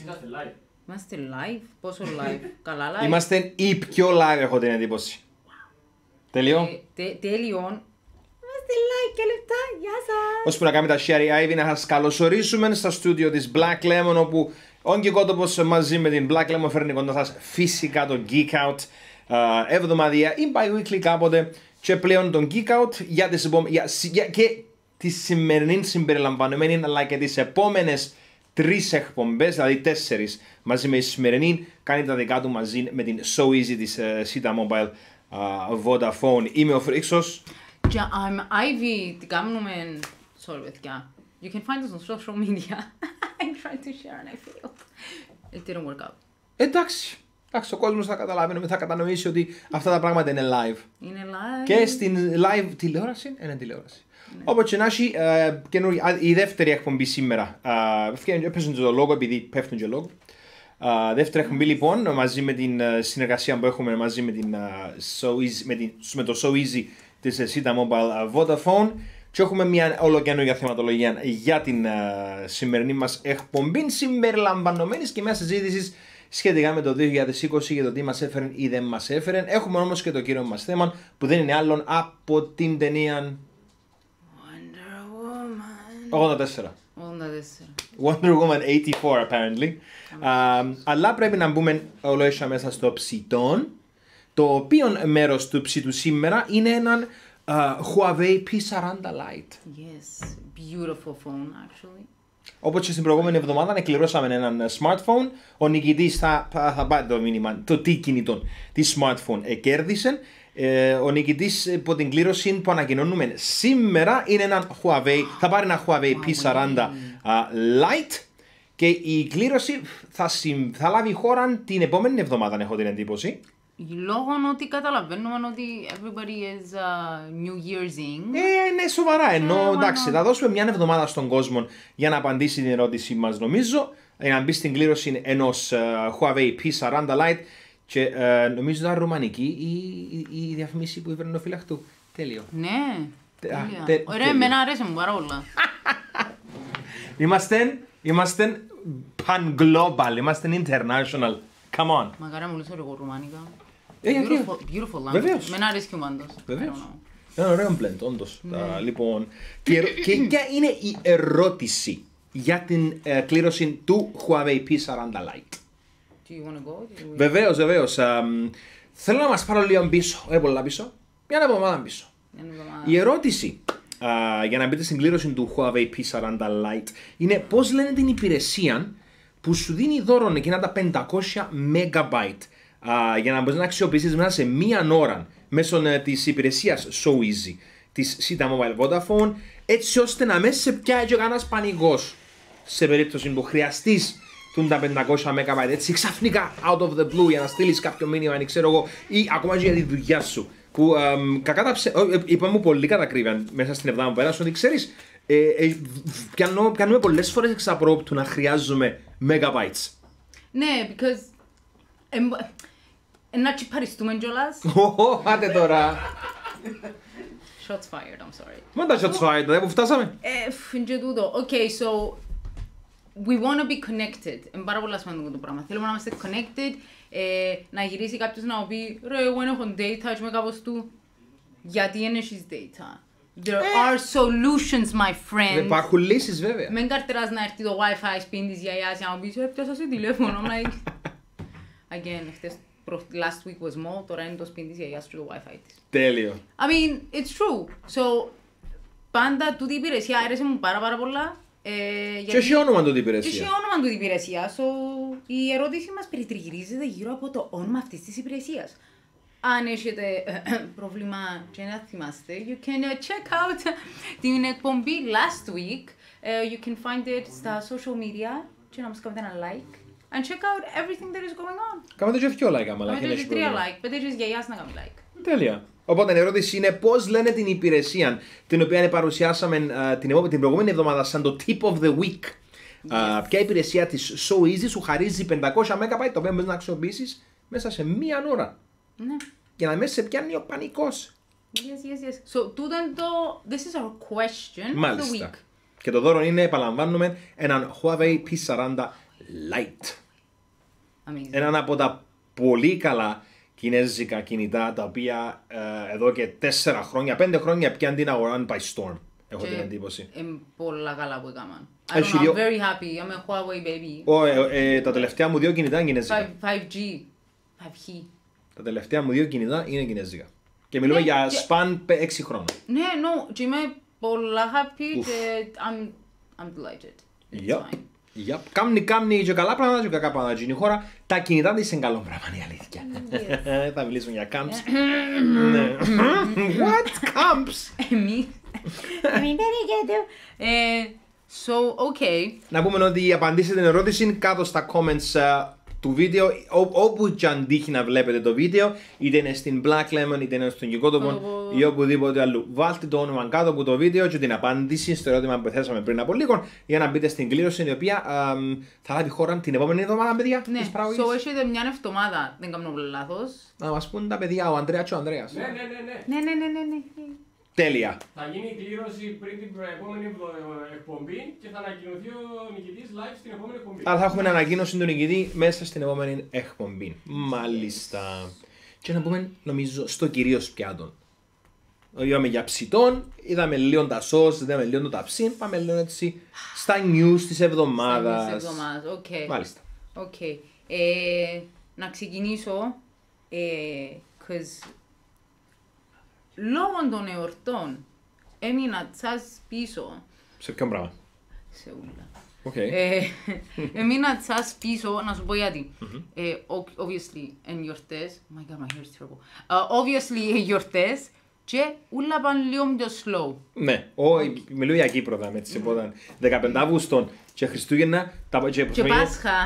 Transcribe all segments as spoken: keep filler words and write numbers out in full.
Είμαστε live. Είμαστε live, πόσο live, καλά live. Είμαστε οι πιο live, έχω την εντύπωση. Τελειώ. Ε, τε, τέλειον. Είμαστε live και λεπτά, γεια σας. Ώσπου να κάνουμε τα share η Ivy, να σας καλωσορίσουμε στα στούντιο της Black Lemon, όπου ο Γκικότοπος μαζί με την Black Lemon φέρνει κοντά σας φυσικά το Geek Out uh, εβδομαδιαία ή bi-weekly κάποτε, και πλέον τον Geek Out για τις επόμε... για... Για... και τη σημερινή συμπεριλαμβανομένη, αλλά και τις επόμενες τρεις εκπομπές, δηλαδή τέσσερις μαζί με τη σημερινή, κάνει τα δικά του μαζί με την So Easy της uh, Sita Mobile uh, Vodafone. Είμαι ο Φρίξος. Και I'm Ivy, τι κάνουμε, sorry παιδιά. You can find us on social media. I tried to share and I failed. It didn't work out. Εντάξει. Εντάξει, ο κόσμος θα καταλάβει, θα κατανοήσει ότι αυτά τα πράγματα είναι live. Είναι live. Και στην live τηλεόραση, είναι τηλεόραση. Ναι. Όπως και να έχει, uh, η δεύτερη εκπομπή σήμερα, uh, έπαιζουν και το λόγο επειδή πέφτουν και λόγο. Uh, δεύτερη εκπομπή λοιπόν, μαζί με την uh, συνεργασία που έχουμε μαζί με, την, uh, so easy, με, την, με το So Easy της Sita Mobile uh, Vodafone, και έχουμε μια ολοκαινούργια θεματολογία για την uh, σημερινή μας εκπομπή, συμπεριλαμβανομένης και μια συζήτηση σχετικά με το δύο χιλιάδες είκοσι για το τι μας έφερε ή δεν μας έφερε. Έχουμε όμως και το κύριο μας θέμα που δεν είναι άλλον από την ταινία Wonder Woman. ογδόντα τέσσερα. ογδόντα τέσσερα. Wonder Woman ογδόντα τέσσερα apparently. uh, αλλά πρέπει να μπούμε ολόισα μέσα στο ψητόν, το οποίο μέρος του ψητού σήμερα είναι έναν uh, Huawei πι σαράντα Lite. Yes, beautiful phone actually. Όπως και στην προηγούμενη εβδομάδα εκληρώσαμε έναν smartphone. Ο νικητής θα, θα, θα πάρει το μήνυμα, το τι κινητό, τι smartphone ε, κέρδισε. Ε, ο νικητής από την κλήρωση που ανακοινώνουμε σήμερα είναι ένα Huawei, θα πάρει ένα Huawei πι σαράντα uh, Lite, και η κλήρωση θα, συμ, θα λάβει χώρα την επόμενη εβδομάδα, έχω την εντύπωση. Λόγω ότι καταλαβαίνουμε ότι everybody is uh, New Year's Ing. Ε, ναι, σοβαρά. Ενώ ε, εντάξει, well, θα δώσουμε μια εβδομάδα στον κόσμο για να απαντήσει την ερώτηση μας, νομίζω, για να μπει στην κλήρωση ενός uh, Huawei πι σαράντα Lite. Και uh, νομίζω ήταν ρουμανική η, η, η διαφήμιση που έφερε ο φυλαχτού. Τέλειο. Ναι, Τε, τέλεια. τε, Ωραία, εμένα αρέσει μου πάρα πολλά. Είμαστε, είμαστε pan-global, είμαστε international. Come on. Μακάρι μου λύσω εγώ ρουμάνικα. Ε, γιατί? Beautiful, beautiful language. Βεβαίως. Μένα αρέσει και ο μάντος. Βεβαίως. Είναι ωραίο blend, όντως. Τα, λοιπόν, και, και ποια είναι η ερώτηση για την ε, κλήρωση του Huawei πι σαράντα Lite? Do you wanna go? Do you... Βεβαίως, βεβαίως. Um, θέλω να μας πάρω λίγο πίσω, όχι πολλά πίσω, μια εβδομάδα πίσω. Η ερώτηση uh, για να μπείτε στην κλήρωση του Huawei πι σαράντα Lite είναι πώς λένε την υπηρεσία που σου δίνει δώρο εκείνα τα πεντακόσια μεγαμπάιτ uh, για να μπορείς να αξιοποιήσεις μέσα σε μία ώρα μέσω uh, της υπηρεσίας So Easy της Sita Mobile Vodafone, έτσι ώστε να μην σε πιάει και κανένας πανικός σε περίπτωση που χρειαστείς τα πεντακόσια μεγαμπάιτ, έτσι ξαφνικά out of the blue, για να στείλεις κάποιο μήνυμα, ή ξέρω εγώ, ή ακόμα και για τη δουλειά σου. Που um, κακά τα ψε... είπαμε πολύ κατά ακρίβεια μέσα στην εβδομάδα που πέρασε ότι ξέρεις, ε, ε, πιανώ, πιανούμε πολλές φορές εξαπρόπτου να χρειάζομαι megabytes. Ναι, because... Να τσιπαριστούμε κιόλας. Ω, άντε τώρα. Shots fired, I'm sorry. Μα τα shots fired, δεν που φτάσαμε. Ε, φυντζε τούτο. Okay, so... We want to be connected. Είναι πάρα πολύ σημαντικό το πράγμα. Θέλουμε να είμαστε connected, ε, να γυρίσει κάποιος να πει «Ρε, εγώ έχω data και είμαι κάπως του». Γιατί δεν έχεις data. There are solutions, my friend. Υπάρχουν λύσεις βέβαια. Μεν καρτεράς να έρθει το Wi-Fi σπίτι της γιαγιάς για να μου πεις «Έπιασα σε τηλέφωνο». I'm like... Again, χτες, last week was small, τώρα είναι το σπίτι της γιαγιάς και το Wi-Fi της. Τέλειο. I mean, it's true. So, πάντα τούτη η υπηρεσία άρεσε μου πάρα πάρα πολλά. Ε, και έχει όνομα του την υπηρεσία. υπηρεσία. Έχει όνομα του την υπηρεσία. So, η ερώτηση μας περιτριγυρίζεται γύρω από το όνομα αυτής της υπηρεσίας. Αν έχετε πρόβλημα και να θυμάστε, you can uh, check out την εκπομπή last week. Uh, you can find it στα social media και να μας κάνετε ένα like. And check out everything that is going on. Κάμετε και δυο like άμα Κάμετε και τρία like, πέντε και γιαγιάς να κάνουμε like. Τέλεια. Οπότε η ερώτηση είναι πώς λένε την υπηρεσία την οποία παρουσιάσαμε uh, την, την προηγούμενη εβδομάδα σαν το tip of the week. Yes. Uh, ποια υπηρεσία της So Easy σου χαρίζει πεντακόσια μεγαμπάιτ, το οποίο μπορείς να αξιοποιήσεις μέσα σε μία ώρα. Ναι. Για να μην σε πιάνει ο πανικός. Yes, yes, yes. So, τούτο είναι το... This is our question Μάλιστα. of the week. Και το δώρο είναι, επαναλαμβάνουμε, έναν Huawei πι σαράντα Lite. Amazing. Έναν από τα πολύ καλά κινέζικα κινητά τα οποία ε, εδώ και τέσσερα χρόνια, πέντε χρόνια πιάνουν την αγορά by storm. Έχω την εντύπωση. Είναι πολλά καλά που έκαναν. I Έχει don't know, I'm δύο- very happy. I'm a Huawei baby. Ω, ε, ε, τα τελευταία μου δύο κινητά είναι κινέζικα. five G. five G. Τα τελευταία μου δύο κινητά είναι κινέζικα. Και μιλούμε Ναι, για και- σπαν έξι χρόνων. Ναι, no, και είμαι πολλά happy Ουφ. και I'm, I'm delighted. It's Yep. fine. Yep. Κάμνει, κάμνει και καλά πράγματα και κακά πράγματα. Και η χώρα, τα κινητά της είναι καλό πράγμα, είναι η αλήθεια. Θα μιλήσουμε για camps. Ναι. What camps? Εμείς. Εμείς δεν είναι. Ε, So, okay. Να πούμε ότι απαντήσετε την ερώτηση κάτω στα comments uh, του βίντεο, ό, όπου και αν τύχει να βλέπετε το βίντεο, είτε είναι στην Black Lemon, είτε είναι στον Γικότοπο ή οπουδήποτε αλλού. Βάλτε το όνομα κάτω από το βίντεο και την απάντηση στο ερώτημα που θέσαμε πριν από λίγο για να μπείτε στην κλήρωση η οποία uh, θα λάβει χώρα την επόμενη εβδομάδα, παιδιά. Ναι, της παραγωγής. so έχετε μια εβδομάδα, δεν κάνω λάθος. Να μας πούν τα παιδιά, ο Ανδρέας και ο Ανδρέας. Ναι, ναι, ναι, ναι. Ναι, ναι, ναι, ναι, ναι. Τέλεια. Θα γίνει η κλήρωση πριν την επόμενη ευδο- εκπομπή και θα ανακοινωθεί ο νικητής live στην επόμενη εκπομπή. Αλλά θα έχουμε ανακοίνωση του νικητή μέσα στην επόμενη εκπομπή. Μάλιστα. Και να πούμε, νομίζω, στο κυρίως πιάτο. Είδαμε για ψητών, είδαμε λίγο τα σως, είδαμε λίγο το ταψίν, πάμε λίγο έτσι στα news της εβδομάδας. Της εβδομάδας, οκ. Μάλιστα. Οκ. Ε, να ξεκινήσω, ε, cause λόγω των εορτών έμεινα τσάς πίσω Σε ποιον πράγμα. σε ούλα. Οκ. Ε, έμεινα τσάς πίσω, να σου πω γιατί. Ε, o- obviously, εν γιορτές, oh my god, my hair is terrible. Uh, obviously, εν γιορτές και ούλα πάνε λίγο πιο slow. Ναι, ο, μιλούω για Κύπρο δάμε, έτσι, οπότε δεκαπέντε Αυγούστων και Χριστούγεννα, τα και, Και Πάσχα.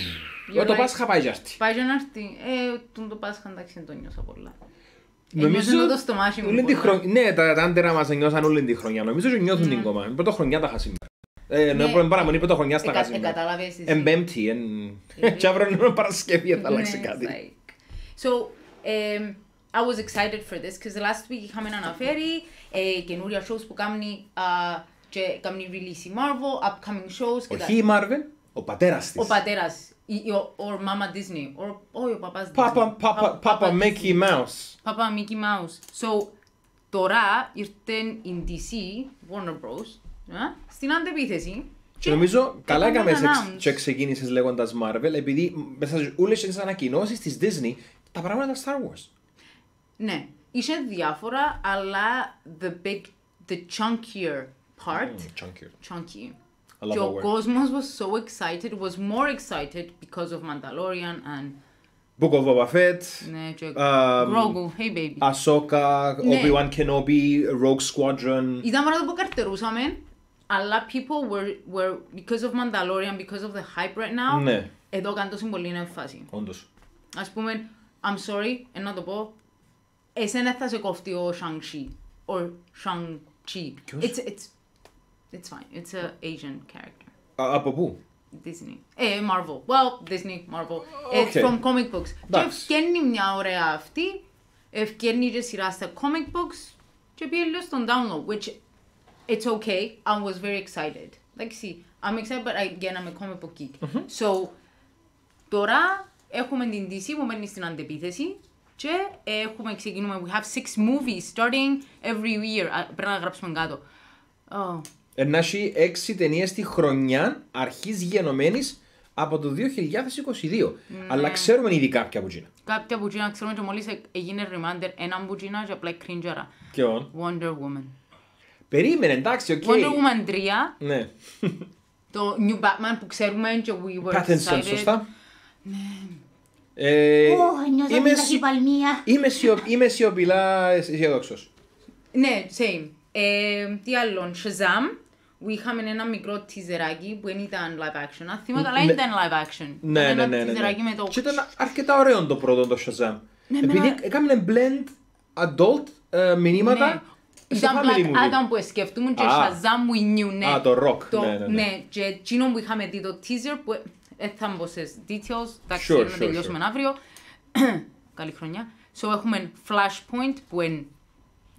Ο, το Πάσχα πάει και έρθει. Πάει και να έρθει. Ε, τον το Πάσχα εντάξει δεν το νιώσα πολλά. Νομίζω Ένιωσα το στομάχι μου όλη τη πολλά. χρονιά- ναι, τα τα άντερα μας νιώσαν όλη τη χρονιά. Νομίζω ότι νιώθουν την κόμμα. Πρωτοχρονιά τα είχα σήμερα. Ε, Ναι. ναι, παραμονή πρωτοχρονιάς τα Εκα- είχα σήμερα. εκατάλαβες εσύ. Εν Πέμπτη, εν... και αύριο είναι Παρασκευή, θα αλλάξει Ναι, κάτι. it's like- So, um, I was excited for this because last week είχαμε αναφέρει ε, καινούρια shows που κάνει uh, και κάνει release η Marvel, upcoming shows και τα... Όχι η Marvel, ο πατέρας της. Ο πατέρας, ή, ή ο, ο Mama Disney, or, όχι ο παπάς Disney. Πάπα, πάπα, πάπα, Mickey Mouse. Παπά Mickey Mouse. So, τώρα ήρθε η ντι σι, Warner Bros, ε, στην αντεπίθεση. Και νομίζω καλά έκαμε έκαμε announce. και ξεκίνησες λέγοντας Marvel, επειδή μέσα σε όλες τις ανακοινώσεις της Disney τα πράγματα τα Star Wars. Ναι, είχε διάφορα, αλλά the big, the chunkier part, Mm, chunkier. chunky. I love Και that ο word. κόσμος was so excited, was more excited because of Mandalorian and Book of Boba Fett, ναι, και Um, Grogu, hey baby. Ahsoka, Ναι. Obi-Wan Kenobi, Rogue Squadron. Ήταν πράγματα που καρτερούσαμε, αλλά people were, were, because of Mandalorian, because of the hype right now, Ναι, εδώ κάνω τόσο πολύ έμφαση. όντως. Ας πούμε, I'm sorry, ενώ το πω, εσένα θα σε κόφτει ο Shang-Chi, or Shang-Chi. Ποιος? It's, it's, it's fine, it's a Asian character. Α, από πού? Disney. Ε, Marvel. Well, Disney, Marvel. Okay. It's from comic books. Και Εντάξει. ευκαιρνεί μια ωραία αυτή, ευκαιρνεί και σειρά στα comic books και πήγε λίγο στον download, which it's okay. I was very excited. Like, see, I'm excited, but again, I'm a comic book geek. So, τώρα έχουμε την ντι σι που μένει στην αντεπίθεση και έχουμε, ξεκινούμε, we have six movies starting every year. Α, πρέπει να γράψουμε κάτω. Oh. Να έχει έξι ταινίες τη χρονιά αρχής γενομένης από το δύο χιλιάδες είκοσι δύο. Αλλά ξέρουμε ήδη κάποια που γίνα. Κάποια που γίνα, ξέρουμε και μόλις έγινε reminder έναν που γίνα και απλά κρίντζαρα. Ποιον? Wonder Woman. Περίμενε, εντάξει, οκ. Wonder Woman τρία, Ναι. το New Batman που ξέρουμε και we were Pattinson, excited. σωστά. Ε, νιώθω είμαι μια σι- ταχυπαλμία. είμαι σιω- Είμαι σιωπηλά αισιόδοξος. Ναι, same. Ε, τι άλλο, Shazam. Που είχαμε ένα μικρό τιζεράκι που δεν ήταν live action. Αν θυμάμαι καλά, Ναι. ήταν live action. Ναι, Ήταν ναι, ένα ναι, ναι, τιζεράκι ναι. με το... Και ήταν αρκετά ωραίο το πρώτο το Shazam. Ναι, Επειδή εμένα- έκαμε blend adult ε, μηνύματα Ναι. σε Ήταν family Black movie. Adam που σκεφτούμε και Α. Shazam we knew, ναι. Α, το rock, Το- ναι, ναι, ναι. και εκείνο που είχαμε δει το teaser που δεν θα μπω σε details, εντάξει, Sure, να sure, τελειώσουμε sure. αύριο. Καλή χρονιά. So έχουμε Flashpoint που είναι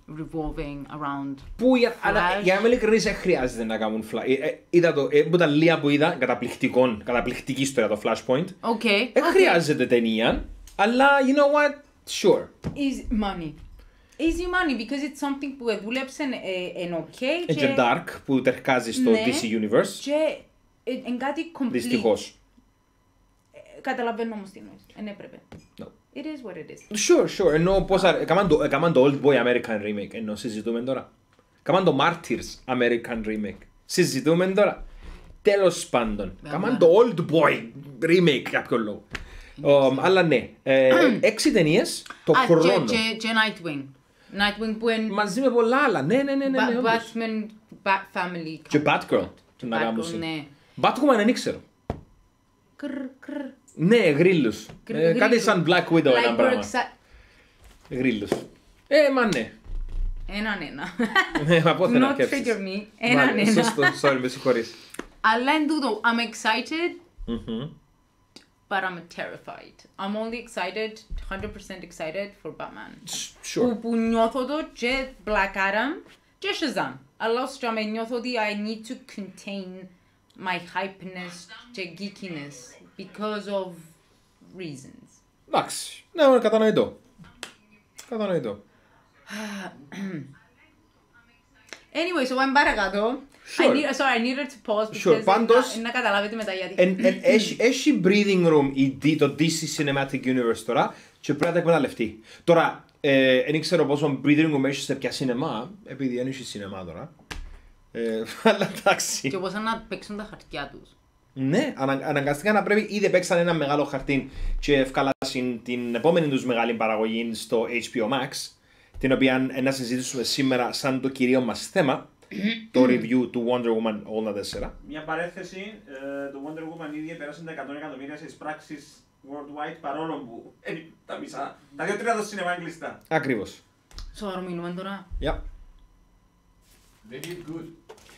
revolving around Που για, αλλά, Flash. για να είμαι ειλικρινής, δεν χρειάζεται να κάνουν Flash. Ε, ε, είδα το, ε, που τα λίγα που είδα, καταπληκτικών, καταπληκτική ιστορία το Flashpoint. Okay. Δεν okay. χρειάζεται ταινία, αλλά you know what, sure. Easy money. Easy money because it's something που δούλεψε εν ok Ε, και Dark που τερκάζει στο Ναι. ντι σι Universe. και εν κάτι complete. Δυστυχώς. Ε, Καταλαβαίνω όμως τι εννοείς. Εν έπρεπε. No. It is what it is. Sure, sure. Ενώ πώς α- έκαναν το, έκαναν το Old Boy American Remake, ενώ συζητούμε τώρα. Έκαναν το Martyrs American Remake. Συζητούμε τώρα. Τέλος πάντων. Έκαναν το Old Boy Remake για κάποιο λόγο. Um, αλλά ναι, ε, έξι ταινίες το Α, χρόνο. και, και, και Nightwing. Nightwing που είναι Μαζί με πολλά άλλα. Ναι, ναι, ναι, ναι, ναι, Ba- όντως. Batman, Bat Family. Και Batgirl. Και Να Batgirl, γάμωσαι. ναι. Batwoman δεν ήξερα. Κρρ, κρρ. Ναι, γρίλους. Κρ- Ε, κάτι γρίλους. σαν Black Widow ένα Like πράγμα. Brooks- Γρίλους. Ε, μα ναι. Έναν ένα. Ναι, μα πότε να Not σκέψεις. trigger me. Έναν Μάλιστα, ένα. Σωστό, sorry, με συγχωρείς. Αλλά εν τούτο, I'm excited, Μμμ. but I'm terrified. I'm only excited, one hundred percent excited for Batman. Sure. Που, που νιώθω το και Black Adam και Shazam. Αλλά όσο και με νιώθω ότι I need to contain my hypeness και geekiness because of reasons. Εντάξει. Ναι, ναι, κατανοητό. Κατανοητό. Anyway, so I'm παρακάτω. I Sure. need, sorry, I needed to pause Sure, because πάντως- να, να καταλάβετε μετά γιατί. Εν- εν- έχει- Έχει breathing room η D- το ντι σι Cinematic Universe τώρα και πρέπει να τα εκμεταλλευτεί. Τώρα, δεν ξέρω πόσο breathing room έχει σε ποια σινεμά, επειδή δεν έχει σινεμά τώρα. Ε, Αλλά εντάξει. Και πώς να παίξουν τα χαρτιά τους. Ναι, ανα- αναγκαστικά να πρέπει, ήδη παίξαν ένα μεγάλο χαρτί και ευκάλασαν την επόμενη τους μεγάλη παραγωγή στο έιτς πι ο Max, την οποία ε, να συζητήσουμε σήμερα σαν το κυρίω μας θέμα, το review του Wonder Woman ογδόντα τέσσερα. Μια παρέθεση, ε, το Wonder Woman ήδη πέρασε τα εκατό εκατομμύρια σε εισπράξεις worldwide παρόλο που ε, τα μισά, τα δύο τρίτα του σινεμά είναι κλειστά. Ακριβώς. Σοβαρό μιλούμε τώρα. Yep. They did good.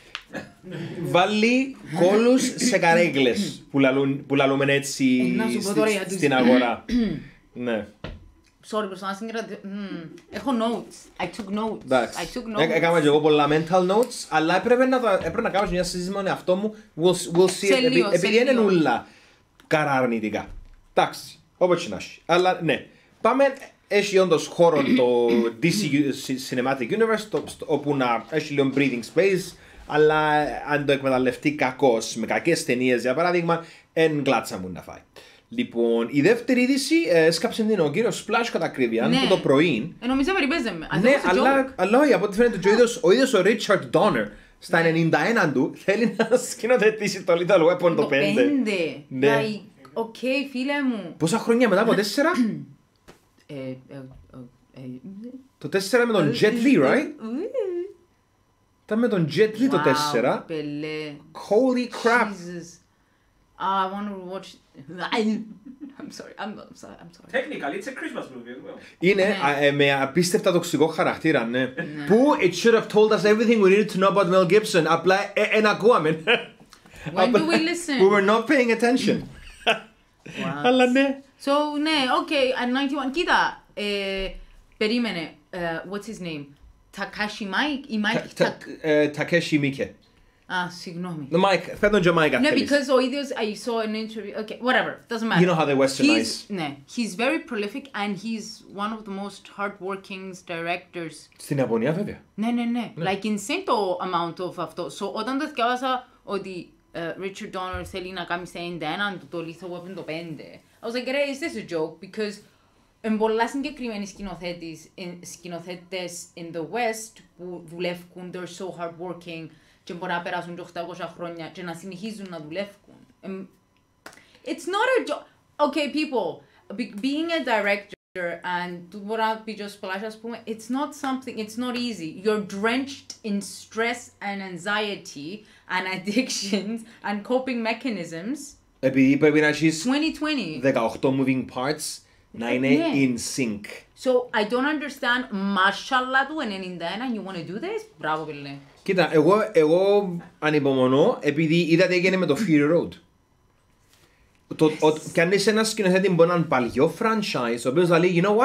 Βάλει κόλους σε καρέγκλες που, λαλούν, που λαλούμε έτσι Ε, να σου πω στη- τώρα για τους- στην αγορά. Ναι, Sorry, προς να συγκρατήσω. Έχω notes. I took notes. εντάξει. I took Ε, notes. Έκανα και εγώ πολλά mental notes, αλλά έπρεπε να, τα- έπρεπε να κάνω μια συζήτηση με τον εαυτό μου. We'll, we'll see, Σε επει- λίγο, σε επειδή είναι λίγο. ούλα καρά αρνητικά. Εντάξει, όπως και να έχει. Αλλά ναι, πάμε, έχει όντως χώρο το ντι σι Cinematic Universe, το, στο- όπου να έχει λίγο breathing space, αλλά αν το εκμεταλλευτεί κακώς, με κακές ταινίες για παράδειγμα, εν γκλάτσα μου να φάει. Λοιπόν, η δεύτερη είδηση ε, έσκαψε την ο κύριος Splash κατά ακρίβεια, Ναι. που το πρωί. Ε, νομίζω περιπέζε με. I Ναι, thought it was a αλλά, joke. αλλά όχι, από ό,τι φαίνεται και ο ίδιος, ο ίδιος ο Richard Donner στα ενενήντα ένα του θέλει να σκηνοθετήσει το Little Weapon το πέντε. πέντε. Ναι. Like, οκ, φίλε μου. Πόσα χρόνια μετά από τέσσερα? Ε, ε, ε, ε, Το τέσσερα με τον Jet Li, right? Ήταν με τον Jet Li το Wow, τέσσερα. πελέ. Holy crap. Jesus. Ah, I want to watch. I'm sorry. I'm, I'm sorry. I'm sorry. Technically, it's a Christmas movie as well. Είναι Ναι. α, ε, με απίστευτα τοξικό χαρακτήρα, ναι. Που it should have told us everything we needed to know about Mel Gibson. Απλά ε, εν ακούαμε. When do we listen? We were not paying attention. Wow. Αλλά ναι. So, ναι, okay, at ninety-one. Κοίτα, ε, περίμενε. ε, what's his name? Takashi Mike? Η Mike? Τα- Τα- ε, Takeshi Miike. Α, συγγνώμη. No, Mike, φέρ' τον και Mike αν Ναι, θέλεις. because ο ίδιος, I saw an interview, okay, whatever, doesn't matter. You know how they westernize. He's, ναι, he's very prolific and he's one of the most hardworking directors. Στην Ιαπωνία βέβαια. Ναι, ναι, ναι, like insane το amount of αυτό. So, όταν το διάβασα ότι uh, Richard Donner θέλει να κάνει σε ενενήντα ένα του το Lethal Weapon το πέντε, I was like, hey, is this a joke? Because εν πολλά συγκεκριμένοι σκηνοθέτης, εν- σκηνοθέτες in the West που δουλεύουν, they're so hardworking και μπορεί να περάσουν και οκτακόσια χρόνια και να συνεχίζουν να δουλεύουν. Εμ, It's not a joke. Okay, people, be- being a director and του μπορεί να πει και ο Splash, ας πούμε, it's not something, it's not easy. You're drenched in stress and anxiety and addictions and coping mechanisms. Επειδή πρέπει να έχεις twenty twenty. δεκαοκτώ moving parts να είναι Ναι. in sync. So, I don't understand, mashallah του ενενήντα ένα, you want to do this? Μπράβο, πελέ. Κοίτα, εγώ, εγώ ανυπομονώ επειδή είδα τι έγινε με το Fury Road. Το, ο, κι αν είσαι ένας σκηνοθέτη μπορεί να είναι παλιό franchise, ο οποίος θα λέει, you know what,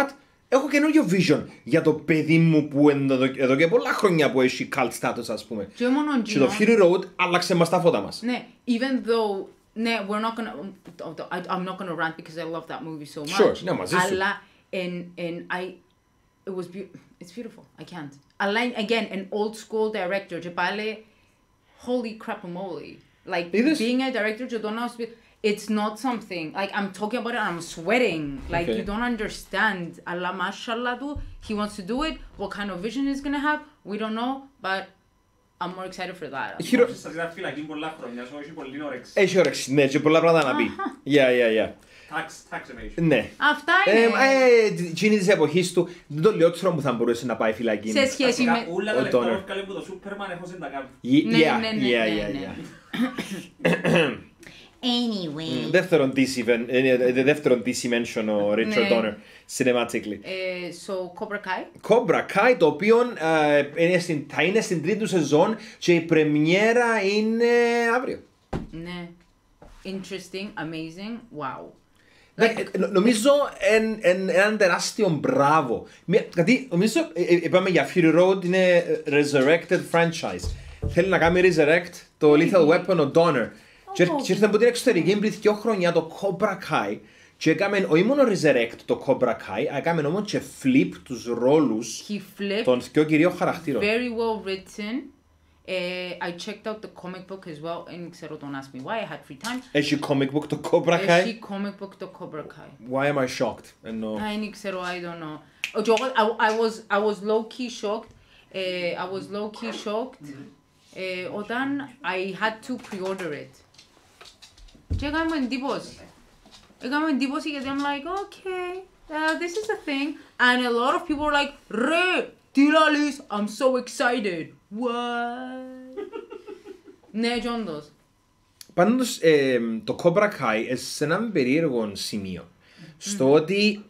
έχω καινούριο vision για το παιδί μου που εδώ, εδώ και πολλά χρόνια που έχει cult status, ας πούμε. Και μόνο Και το Fury Road άλλαξε μας τα φώτα μας. Ναι, even though, ναι, we're not gonna, I, I'm not gonna rant because I love that movie so much. Sure, ναι, μαζί σου. Αλλά, and, and I, it was beautiful, it's beautiful, I can't. Αλλά, again, an old school director, και πάλι, holy crap moly. Like, Είδες? being a director, και το να σου πει, it's not something, like, I'm talking about it and I'm sweating, like, Okay. you don't understand. Αλλά, mashallah του, he wants to do it, what kind of vision he's gonna have, we don't know, but I'm more excited for that. Χειρο... Σας ήταν φυλακή πολλά χρόνια, σου έχει πολύ όρεξη. Έχει όρεξη, ναι, και πολλά πράγματα να πει. Yeah, yeah, yeah. Tax, tax evasion. Ναι. Αυτά Ε, είναι. ε, εκείνη της εποχής του, δεν το λιότερο που θα μπορούσε να πάει φυλακή. Σε σχέση με... Βασικά, όλα τα Ο λεφτά Donner. που έφκαλε που το Σούπερμαν έχωσαν τα κάπου. Yeah, Ναι, ναι, ναι, yeah, ναι, yeah, ναι. yeah. Anyway. Δεύτερον D C, event- ε, ε, δεύτερον D C mention ο Richard Ναι. Donner, cinematically. Ε, so, Cobra Kai. Cobra Kai, το οποίο ε, είναι στην, θα είναι στην τρίτη του σεζόν και η πρεμιέρα είναι αύριο. Ναι. Interesting, amazing, wow. Like, νο- νομίζω εν, εν, έναν τεράστιο μπράβο. Μια- Γιατί νομίζω, ε, ε, είπαμε για Fury Road, είναι ε, resurrected franchise. Θέλει να κάνει resurrect το Lethal Weapon ο Donner. Και Oh. και ήρθε από την εξωτερική πριν δύο χρόνια το Cobra Kai και έκαμε όχι μόνο resurrect το Cobra Kai, έκαμε όμως και flip τους ρόλους He flipped, των δύο κυρίων χαρακτήρων. very well written. Uh, I checked out the comic book as well, and ξέρω, don't ask me why, I had free time. Έχει comic book το Cobra Έχει Kai. comic book το Cobra Kai. Why am I shocked? Εννοώ. I ξέρω, I don't know. Ο Τζο- I, I was, I was low key shocked. Uh, I was low key shocked uh, όταν I had to pre-order it. Και έκαμε μου εντύπωση. Έκαμε μου εντύπωση γιατί I'm like, okay, uh, this is the thing. And a lot of people were like, ρε, τι λαλείς, I'm so excited. What? Ναι, και όντως. Πάντως, ε, το Cobra Kai είναι σε έναν περίεργο σημείο. Στο ότι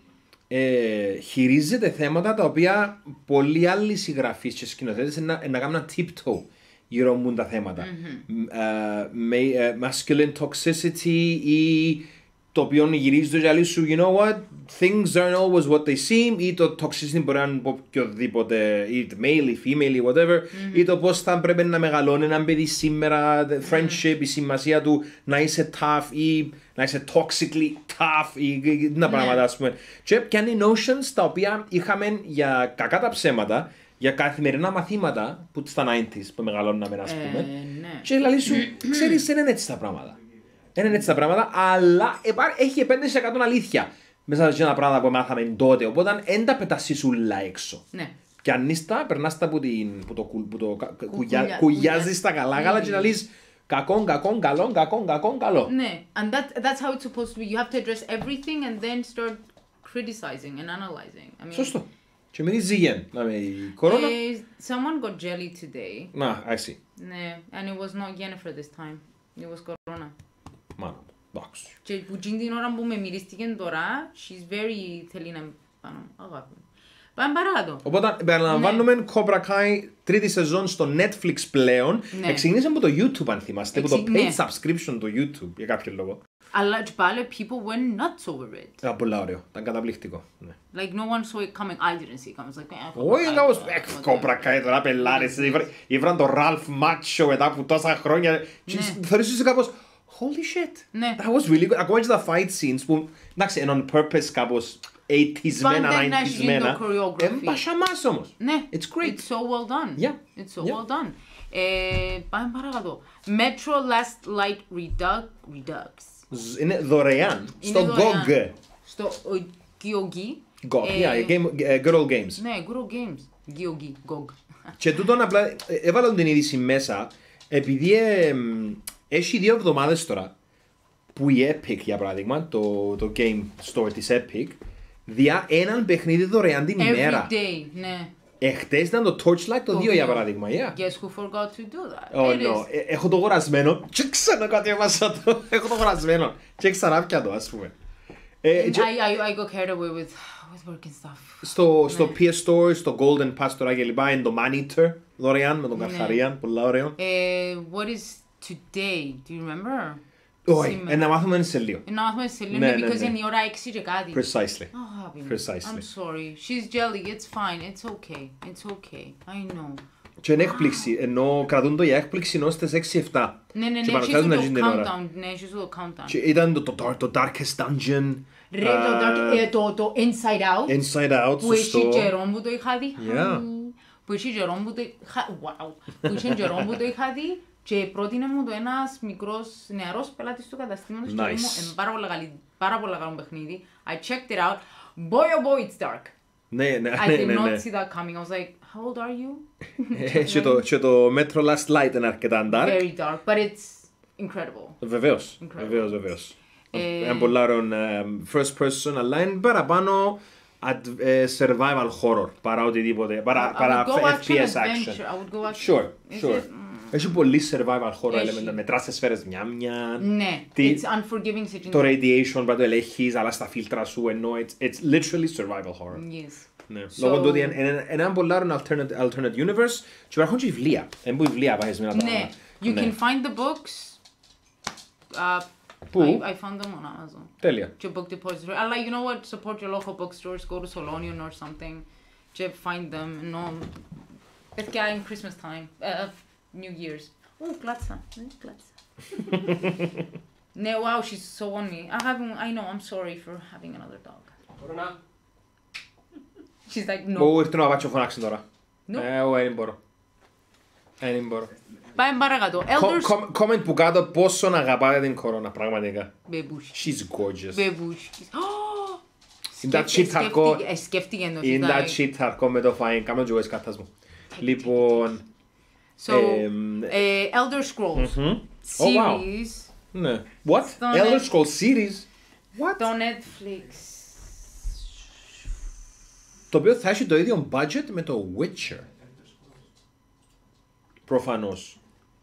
ε, χειρίζεται θέματα τα οποία πολλοί άλλοι συγγραφείς και σκηνοθέτες είναι να, να κάνουν tiptoe γύρω μου τα θέματα. Μ, ε, με, ε, masculine toxicity ή το οποίο γυρίζει το γυαλί σου, you know what, things aren't always what they seem, ή το toxicity μπορεί να είναι από οποιοδήποτε, ή male ή female ή whatever, ή το πώς θα πρέπει να μεγαλώνει έναν παιδί σήμερα, the friendship, η σημασία του να είσαι tough ή να είσαι toxically tough ή τα πράγματα, ας πούμε. Και πιάνει notions τα οποία είχαμε για κακά τα ψέματα, για καθημερινά μαθήματα που στα ενενήντα που μεγαλώναμε, ας πούμε. Ε, ναι. Και λέει σου, ξέρεις, δεν είναι έτσι τα πράγματα. Δεν είναι έτσι τα πράγματα, αλλά επά- έχει πέντε τοις εκατό αλήθεια μέσα σε ένα πράγμα που μάθαμε τότε. Οπότε δεν τα πετάσεις ούλα έξω. Ναι. Πιάνεις τα, περνάς τα που, την, που το, κου- που το κα- κουγιά- κουγιά- κουγιάζεις τα καλά καλά Ναι. και να λες κακόν, κακόν, καλόν, κακόν, κακόν, καλό. Ναι. And that, that's how it's supposed to be. You have to address everything and then start criticizing and analyzing. I mean, Σωστό. Και μην ζυγέν. Να με η κορώνα. Eh, someone got jelly today. Να, άξι. Ναι, and it was not Jennifer this time. It was Corona. Μάνα, εντάξει. Και που εκείνη την ώρα που με μυρίστηκε τώρα, she's very θέλει να πάνω μου. Αγάπη μου. Πάμε παρακάτω. Οπότε επαναλαμβάνουμε Cobra Kai τρίτη σεζόν στο Netflix πλέον. Ναι. Ξεκινήσαμε από το YouTube αν θυμάστε, από το Εξι- paid ναι. subscription του YouTube για κάποιο λόγο. Αλλά και πάλι people went nuts over it. Ήταν πολύ ωραίο, ήταν καταπληκτικό. Ναι. Like no one saw it coming. I didn't see it coming. I was like, eh, Όχι, fuck, κάπως, whatever. ε, Cobra Kai τώρα πελάρες, ήβραν τον Ralph Macchio μετά από τόσα χρόνια. Και θεωρήσεις κάπως, holy shit, Ναι. that was really good. Ακόμα και τα fight scenes που, εντάξει, είναι on purpose κάπως ογδόντα, Πάντα να ενενήντα έχει γίνει το choreography. Εν πασαμάς όμως. Ναι. It's great. It's so well done. Yeah. It's so Yeah. well done. Ε, πάμε παρακάτω. Metro Last Light Redux. Redux. Ζ- Είναι δωρεάν, Είναι στο δωρεάν. G O G. Στο Gyogi. G O G, yeah, game, ε, Good Old Games. Ναι, Good Old Games. Gyogi. Gog. Και τούτον απλά ε, έβαλαν την είδηση μέσα επειδή ε, εμ, έχει δύο εβδομάδες τώρα που η Epic για παράδειγμα, το, το game store της Epic διά έναν παιχνίδι δωρεάν την ημέρα. Every day. Ναι. Εχθές ήταν το Torchlight το Το δύο για δύο. παράδειγμα. Yeah. Guess who forgot to do that? Oh It no, is. Ε, έχω το αγορασμένο και ξανακατέβασα το. Έχω το αγορασμένο και ξανά πια το ας πούμε. Ε, και I, I, I got carried away with, with work and stuff. στο, στο Ναι. πι ες Store, στο Golden Pass τώρα και λοιπά είναι το Maneater δωρεάν με τον Ναι. Καρχαρίαν, πολλά ωραίο. Ε, what is today? Do you remember? Όχι, να μάθουμε σε λίγο. Να μάθουμε σε λίγο, Ναι, because ναι, ναι. είναι η ώρα έξι και κάτι. Precisely. Oh, happy me. Precisely. I'm sorry. She's jelly. It's fine. It's okay. It's okay. I know. Και είναι έκπληξη, ενώ κρατούν το για έκπληξη ενώ στις έξι εφτά. Ναι, ναι, Και ναι, παρουσιάζουν να she's γίνει το την ώρα. countdown. Ναι, she's το countdown. Και ήταν το, το, dark, το Darkest Dungeon. Ρε, το, α, dark, ε, το, το Inside Out. Inside Out, Που έχει σωστό. καιρό που το είχα δει. Yeah. Που έχει καιρό που το είχα... Wow. Που είχε καιρό που το είχα δει. Και πρότεινε μου το ένας μικρός νεαρός πελάτης του καταστήματος και Nice. μου είναι πάρα πολλά καλή, πάρα πολλά καλό παιχνίδι. I checked it out. Boy oh boy it's dark. Ναι, ναι, I ναι, did ναι, not ναι. see that coming. I was like, how old are you? Ε, Και το, και το Metro Last Light είναι αρκετά dark. Very dark, but it's incredible. Βεβαίως, Incredible. βεβαίως, βεβαίως. Ε, Είναι πολλά ωραίων, ε, first person, αλλά είναι παραπάνω ad- ε, survival horror παρά οτιδήποτε, παρά, I παρά would go εφ πι ες action action. adventure. I would go action. Sure, Is sure. it? Mm, Έχει πολύ survival horror Έχει. element, μετράς τις σφαίρες μια-μια. Ναι, Τι- it's unforgiving σε Το radiation πρέπει να το ελέγχεις, αλλά στα φίλτρα σου, ενώ it's, it's literally survival horror. Yes. Ναι. So- Λόγω του ότι είναι είναι- είναι ένα πολύ ωραίο alternate, alternate universe και υπάρχουν και βιβλία. Είναι που βιβλία βάζεις με τα... Ναι, you Ναι. can find the books. Uh, Πού? I, I found them on Amazon. Τέλεια. To book depository. I like, you know what? Support your local bookstores. Go to Solonian or something. To find them. No. Παιδιά in Christmas time. Uh, New Year's. Oh, κλάτσα. Ε, κλάτσα. Ναι, wow, she's so on me. I haven't. I know. I'm sorry for having another dog. Μπορώ να... She's like, no. Πού ήρθε να πάτσω φωνάξει τώρα. No. Ε, εγώ δεν μπορώ. Δεν μπορώ. Πάμε παρακάτω. Co- Elders. com- Comment που κάτω πόσο να αγαπάτε την κορώνα, πραγματικά. Μπεμπούш. She's gorgeous. Μπεμπούш. Είναι τα cheap χαρκό. Σκέφτηκε το. Είναι τα cheap χαρκό με το φάιν. Κάμε και εγώ σκάτας μου. Λοιπόν... So, εμ, ε, Elder Scrolls. μμμ. Oh, wow. Series. Ναι. What? Στο Elder Net- Scrolls series? What? Το Netflix. Το οποίο θα έχει το ίδιο budget με το Witcher. Προφανώς.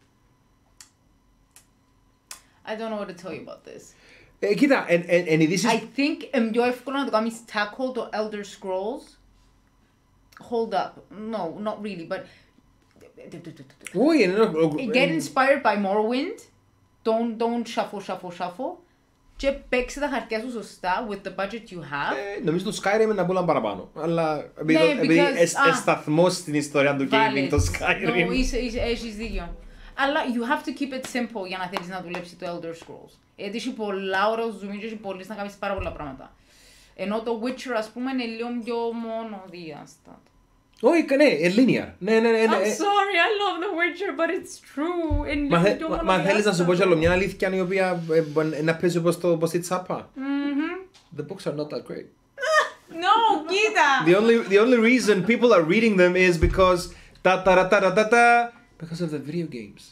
I don't know what to tell you about this. Ε, κοίτα, εν, εν, εν ειδήσεις... I think ε, πιο εύκολο να το κάνεις tackle το Elder Scrolls. Hold up. No, not really, but... Όχι, είναι... Get inspired by Morrowind. Don't, don't shuffle, shuffle, shuffle. Και παίξε τα χαρτιά σου σωστά with the budget you have. Ε, νομίζω το Skyrim είναι να πουλάνε παραπάνω. Αλλά επειδή, Ναι, επειδή because- εσ- α. εσταθμός στην ιστορία του gaming το Skyrim. No, είσαι, είσαι, έχεις δίκιο. Αλλά you have to keep it simple για να θέλεις να δουλέψει το Elder Scrolls. Γιατί έχει πολλά ωραία zoom και έχει πολλές να κάνεις πάρα πολλά πράγματα. Ενώ το Witcher ας πούμε είναι λίγο πιο μονοδιάστατο. Όχι, ναι, είναι linear. Ναι, ναι, ναι. ναι. I'm sorry, I love the Witcher, but it's true. Είναι Μα, λίγο θε- πιο μα- μα θέλεις να σου πω κι μονοδιάστατο. άλλο μια αλήθεια η οποία ε, μπο- να παίζει όπως το- όπως τη τσάπα. Μμμ. The books are not that great. No, κοίτα! The only, the only reason people are reading them is because ta ta ta ta ta ta because of the video games.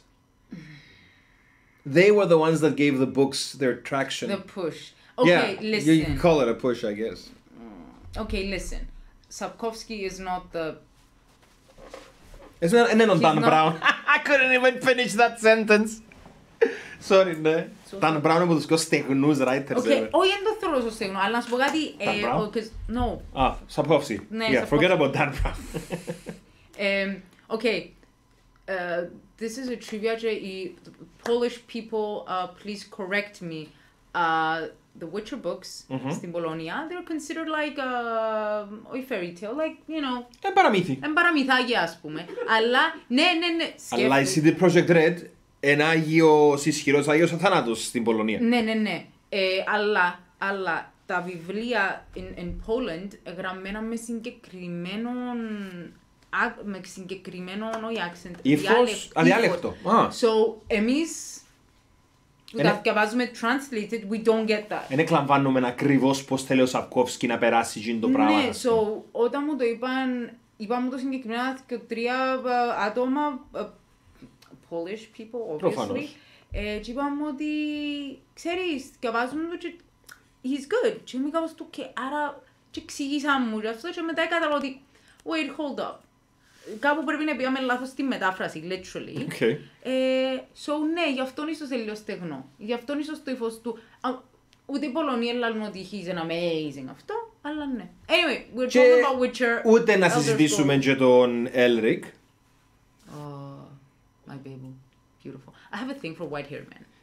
They were the ones that gave the books their traction. The push. Okay, yeah, listen. you, you can call it a push, I guess. Okay, listen. Sapkowski is not the... It's not, and then on He's Dan not- Brown. I couldn't even finish that sentence. Sorry, ναι. So Dan sorry. Brown είναι από τους πιο στεγνούς writers Okay, ever. όχι δεν το θέλω στο στεγνό, αλλά να σου πω κάτι... Dan ε, Brown? ο- 'cause- No. Ah, Sapkowski. Ναι, Yeah, forget Sapkowski. about Dan Brown. Um, okay, uh, this is a trivia. i- Polish people, uh, please correct me. Uh, the Witcher books Mhm. στην Πολωνία, they're considered like uh, a fairy tale, like, you know, Είναι παραμύθι. ένα παραμυθάκια ας πούμε. Αλλά, ναι, ναι, ναι, Αλλά η σκέφτομαι. σι ντι Projekt Red είναι άγιος, ισχυρός άγιος αθάνατος στην Πολωνία. Ναι, ναι, ναι. Ε, αλλά, αλλά τα βιβλία in, in Poland γραμμένα με συγκεκριμένο α- με συγκεκριμένο όχι accent, Ύφος, αδιάλεκτο. Α, So, εμείς που Είναι- τα διαβάζουμε translated, we don't get that. δεν εκλαμβάνουμε ακριβώς πώς θέλει ο Σαπκόφσκι να περάσει εκείνο το πράγμα. Ναι, ας πούμε. so, όταν μου το είπαν, είπα μου το συγκεκριμένα και τρία ε, άτομα, ε, Polish people, obviously, Προφανώς. ε, και είπαν μου ότι, ξέρεις, διαβάζουν το και he's good. Και είμαι κάπως του και άρα και εξηγήσαν μου και αυτό και μετά έκαταλα ότι wait, hold up. Κάπου πρέπει να πήγαμε λάθος στη μετάφραση, literally. Okay. Ε, so, ναι, γι' αυτόν ίσως είναι λίγο στεγνό. Γι' αυτόν ίσως το ύφος του... Α, ούτε οι Πολωνίοι λένε ότι he's an amazing αυτό, αλλά ναι. Anyway, we're Και talking about Witcher. ούτε να Elder συζητήσουμε Scrolls. και τον Elric. Oh, my baby. Beautiful. I have a thing for white haired men.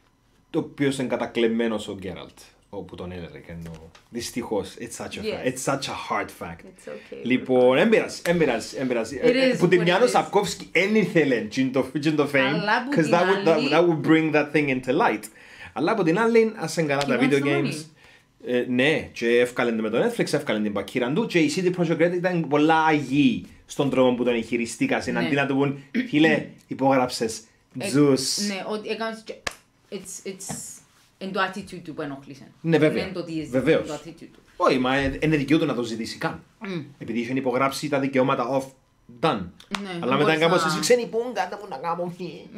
το οποίος είναι κατακλεμμένος ο Γκέραλτ, όπου τον έδερε και εννοώ. Δυστυχώς, it's such a Yes. fact. It's such a hard fact. It's okay. Λοιπόν, έμπειρας, έμπειρας, έμπειρας. Που την μιάνω Σαπκόφσκι δεν ήθελε το fame, Αλλά που because την that would, that, άλλη- that would bring that thing into light. Αλλά από την άλλη, ας είναι καλά τα Κοινά video Sony. games. Ε, ναι, και έφκαλεν με το Netflix, έφκαλεν την πακύρα του και η σι ντι Projekt Red ήταν πολλά αγίοι στον τρόπο που τον εγχειριστήκασαν, Ναι. αντί να του πούν, φίλε, υπόγραψες, τζους. Ναι, ότι έκανες και- it's, it's εν το attitude του που ενοχλήσε. Ναι, βέβαια. Είναι το τι ζει, Βεβαίως. το attitude του. Όχι, μα ε, είναι δικαιούτο να το ζητήσει καν. Επειδή είχε υπογράψει τα δικαιώματα off, done. Ναι, Αλλά μετά μπορείς είναι κάπως να- εσύ ξένοι πούν, κάντε μου να κάνω μη.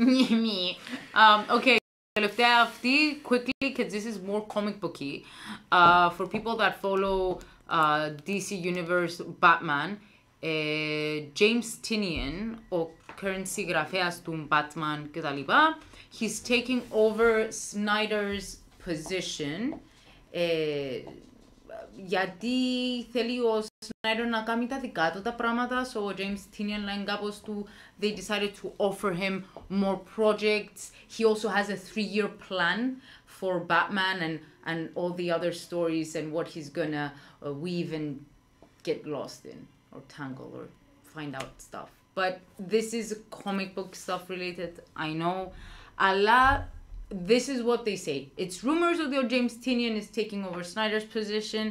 um, okay, τελευταία αυτή, quickly, because this is more comic booky. Uh, for people that follow uh, ντι σι Universe Batman, uh, James Tynion, ο current συγγραφέας του Batman κτλ. He's taking over Snyder's position. Uh, γιατί θέλει ο Snyder να κάνει τα δικά του τα πράγματα, so ο James Tynion λένε κάπως του, they decided to offer him more projects. He also has a three-year plan for Batman and, and all the other stories and what he's gonna uh, weave and get lost in, or tangle, or find out stuff. But this is comic book stuff related, I know. Αλλά this is what they say. It's rumors that the James Tynion is taking over Snyder's position.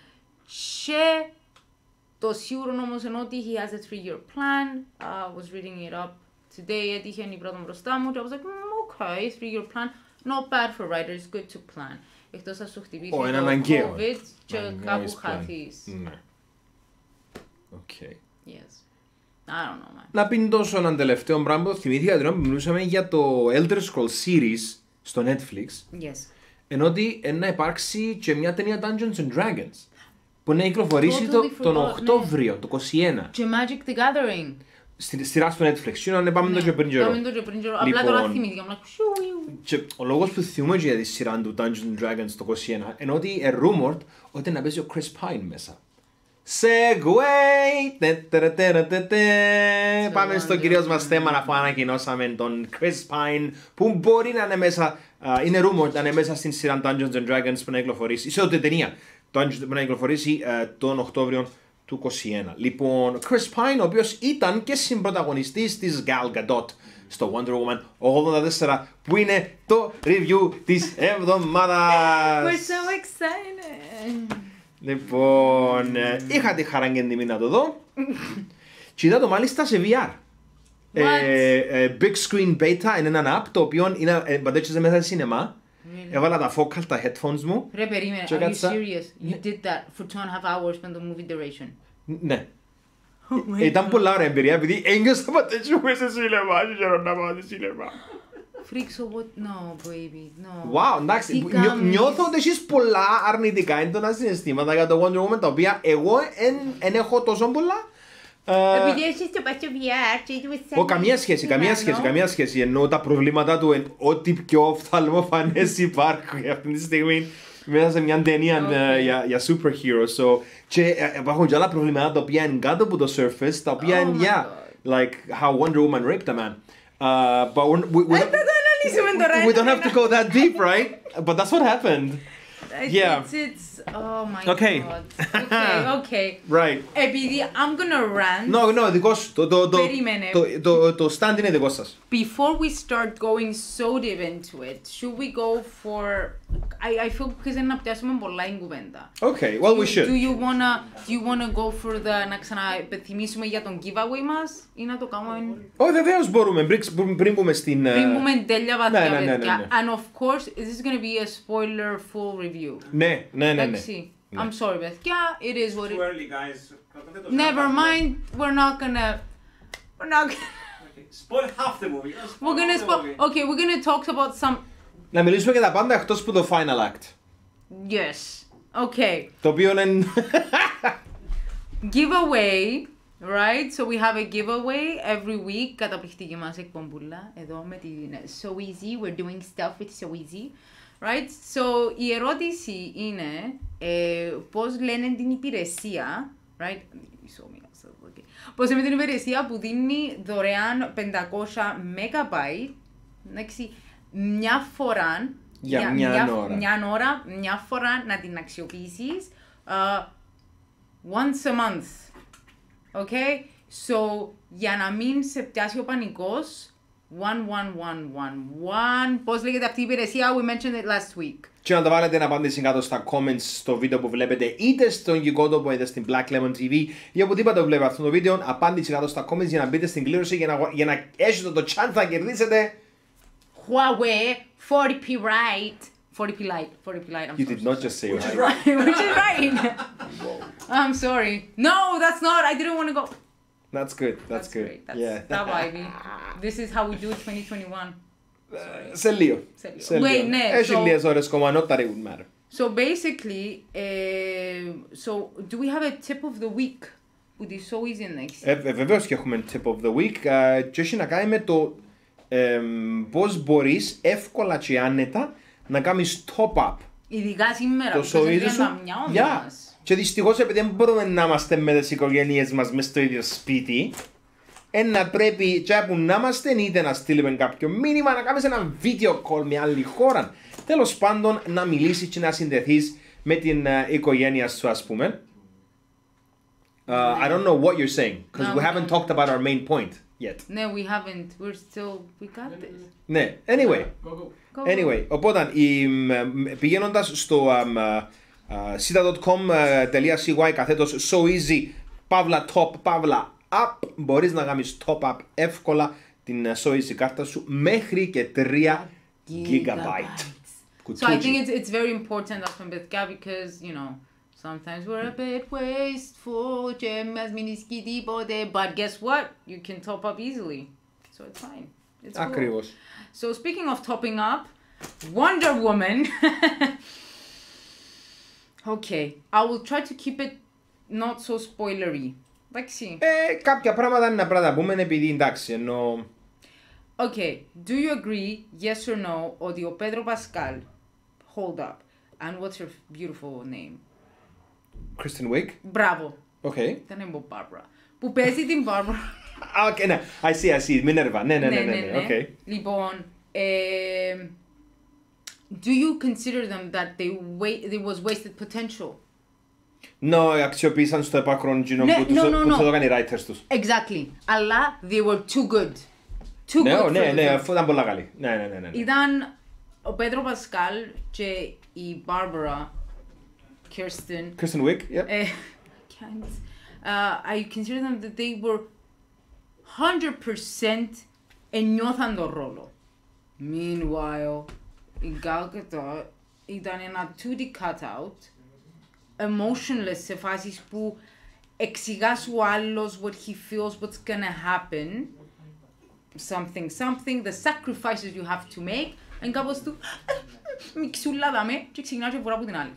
Και το σίγουρο όμως είναι ότι he has a three-year plan. I was reading it up today. Έτυχε η πρώτη μπροστά μου και I was like, mm, okay, three-year plan. Not bad for writers, good to plan. Εκτός θα σου χτυπήσει Ω, είναι το αναγκαίο. COVID και Αναγκαίο κάπου plan. χαθείς. Ναι. Οκ. Yes. I don't know, man. Να πει τόσο έναν τελευταίο πράγμα που θυμήθηκα την ώρα που μιλούσαμε για το Elder Scrolls series στο Netflix. Yes. Ενώ ότι να υπάρξει και μια ταινία Dungeons and Dragons που να κυκλοφορήσει Totally το, τον forgot, Οκτώβριο, το είκοσι ένα. Και Magic the Gathering. Στη σειρά στο Netflix. Είναι να πάμε το και πριν καιρό. Πάμε το και πριν καιρό. Απλά τώρα Λοιπόν, θυμήθηκα. I'm like, shoo. και ο λόγος που θυμούμε για τη σειρά του Dungeons and Dragons το είκοσι ένα είναι ότι είναι rumored ότι να παίζει ο Chris Pine μέσα. Segway! Τε, τε, τε, τε, τε, τε. Πάμε στο κυρίως μας θέμα αφού ανακοινώσαμε τον Chris Pine που μπορεί να είναι μέσα, α, είναι rumored να είναι μέσα στην σειρά Dungeons and Dragons που να κυκλοφορήσει, σε ό,τι ταινία Dungeons που να κυκλοφορήσει α, τον Οκτώβριο του είκοσι ένα. Λοιπόν, Chris Pine, ο οποίος ήταν και συμπρωταγωνιστής της Gal Gadot στο Wonder Woman ογδόντα τέσσερα που είναι το review της εβδομάδας. We're so excited. Λοιπόν, ε, είχα τη χαρά και την τιμή να το δω και είδα το μάλιστα σε βι αρ. Ε, ε, big screen beta είναι ένα app το οποίο είναι ε, πατέτσιζε μέσα σε σινεμά. Έβαλα τα focal, τα headphones μου. Ρε περίμενε, Και are you κάτσα- serious? You did that for two and a half hours με το movie duration. Ναι. Oh my Ήταν God. πολλά ωραία εμπειρία επειδή έγκασα πατέτσι μου σε σινεμά και καιρό να πάω σε σινεμά. Freak, so what? No, baby, no. Wow, εντάξει, Τι νιώ- κάνεις? νιώθω ότι έχεις πολλά αρνητικά έντονα συναισθήματα για το Wonder Woman τα οποία εγώ δεν έχω τόσο πολλά. Ε, Επειδή έχεις το πας στο βι αρ και it was Ω, καμία σχέση, καμία σχέση, καμία σχέση. Εννοώ τα προβλήματα του, εν- ό,τι πιο οφθαλμοφανές υπάρχουν αυτή τη στιγμή μέσα σε μια ταινία Okay. ε, για, για superheroes. So, και ε, υπάρχουν και άλλα προβλήματα τα οποία είναι κάτω από το surface, τα οποία Oh είναι, my yeah, like how Wonder Woman raped a man. Uh, but we're, we, we, Θα το αναλύσουμε τώρα. we don't have to go that deep, right? But that's what happened. It's- Yeah. It's, it's, oh my Okay. God. Okay, okay. Right. Επειδή I'm gonna rant. No, no, δικό σου. Το, το, το, Περίμενε. το, το, το stand είναι δικό σας. Before we start going so deep into it, should we go for... I, I feel because να πιάσουμε πολλά η κουβέντα. Okay, well we Do should. you wanna, do you wanna go for the... να ξαναεπιθυμίσουμε για τον giveaway μας ή να το κάνουμε... Όχι, βεβαίως μπορούμε, πριν, πριν πούμε στην... ε, Πριν πούμε τέλεια βαθιά, ναι, ναι, ναι, παιδιά. ναι. And of course, this is gonna be a spoiler full review. Ναι, ναι, ναι, ναι. Εντάξει. Ναι. I'm sorry, παιδιά. It is what Too it... early, guys. Κρατάτε το Never σάρκα. mind. We're not gonna... We're not gonna... Okay. Spoil half the movie. We're gonna... half the Spo- movie. okay, we're gonna talk about some... Να μιλήσουμε για τα πάντα εκτός που το final act. Yes. Okay. Το οποίο είναι... Giveaway, right? So we have a giveaway every week. Καταπληκτική μας εκπομπούλα εδώ με την So Easy. We're doing stuff with So Easy. Right? So η ερώτηση είναι ε, πώς λένε την υπηρεσία, right? Okay. Πώς είναι την υπηρεσία που δίνει δωρεάν πεντακόσια μεγαμπάιτ, εντάξει, μια φορά Για μια ώρα. Μια ώρα, μια φορά να την αξιοποιήσεις. Uh, once a month. Okay? So, για να μην σε πιάσει ο πανικός, one one one one one. Πώς λέγεται αυτή η υπηρεσία? We mentioned it last week. Και να το βάλετε να απάντηση κάτω στα comments στο βίντεο που βλέπετε είτε στον Γικότοπο είτε στην Black Lemon τι βι ή οπουδήποτε που βλέπετε αυτό το βίντεο. Απάντηση κάτω στα comments για να μπείτε στην κλήρωση για να, για να έχετε το chance να κερδίσετε Huawei forty p right. forty p Lite. forty p Lite. I'm You sorry. did not just say Which is right. right. Which is right. I'm sorry. No, that's not. I didn't want to go. That's good. That's, That's good. great. That's Yeah. that Ivy. This is how we do it twenty twenty-one. Σε λίγο. Σε λίγο. Σε Wait, λίγο. ναι, Έχει so- λίγες ώρες ακόμα, not that it would matter. So basically, uh, so do we have a tip of the week? Would be so easy next. Ε, ε, βεβαίως και έχουμε tip of the week ε, και έχει να κάνει με το ε, πώς μπορείς εύκολα και άνετα να κάνεις top-up Ειδικά σήμερα το που σοΐδι παίζουν σου. τα μυαλά Yeah. μας. Και δυστυχώς επειδή δεν μπορούμε να είμαστε με τις οικογένειες μας μες στο ίδιο σπίτι, να πρέπει και που να είμαστε είτε να στείλουμε κάποιο μήνυμα, να κάνεις ένα video call με άλλη χώρα. Τέλος πάντων να μιλήσεις και να συνδεθείς με την uh, οικογένεια σου, ας πούμε. Uh, I don't know what you're saying, because No, we we haven't don't. talked about our main point yet. No, we haven't. We're still. We got this. Ναι, anyway. Go, go. Go. Anyway, οπότε η, μ, πηγαίνοντας στο sita.com.cy καθέτος so easy παύλα top παύλα up μπορείς να κάνεις top up εύκολα την uh, so easy κάρτα σου μέχρι και τρία gigabyte. So I think it's it's very important as from Bethka because you know sometimes we're a bit wasteful και μας μην ισχύει τίποτε, but guess what? You can top up easily, so it's fine. It's cool. Ακριβώς. So speaking of topping up, Wonder Woman. Okay, I will try to keep it not so spoilery. Εντάξει. Ε, κάποια πράγματα είναι να πρέπει να πούμε επειδή εντάξει ενώ Okay, do you agree, yes or no, ότι ο Pedro Pascal, hold up, and what's your beautiful name? Kristen Wiig. Μπράβο, Okay. δεν είναι ο Barbara. Που παίζει την Barbara. Ah, okay, ναι. I see, I see. Minerva. Ναι, ναι, ναι, ναι, ναι. Okay. Λοιπόν, ε, do you consider them that they wa- there was wasted potential? No, αξιοποίησαν στο επάκρον γίνο Ναι, που τους no, no, που no. τους έδωκαν οι writers τους. Exactly. Αλλά they were too good. Too Ναι, good for ναι, the ναι, film. αφού ήταν πολλά καλή. Ναι, ναι, ναι, ναι. Ήταν ο Pedro Pascal και η Barbara Kirsten. Kristen Wiig, yep. Uh, can't. Uh, I consider them that they were one hundred percent ενιώθαν τον ρόλο. Meanwhile, η Gal Gadot ήταν ένα two D cutout, emotionless σε φάσεις που εξηγά σου άλλος what he feels, what's gonna happen, something, something, the sacrifices you have to make, and κάπως του μιξούλα δάμε και ξεκινά και βουρά από την άλλη.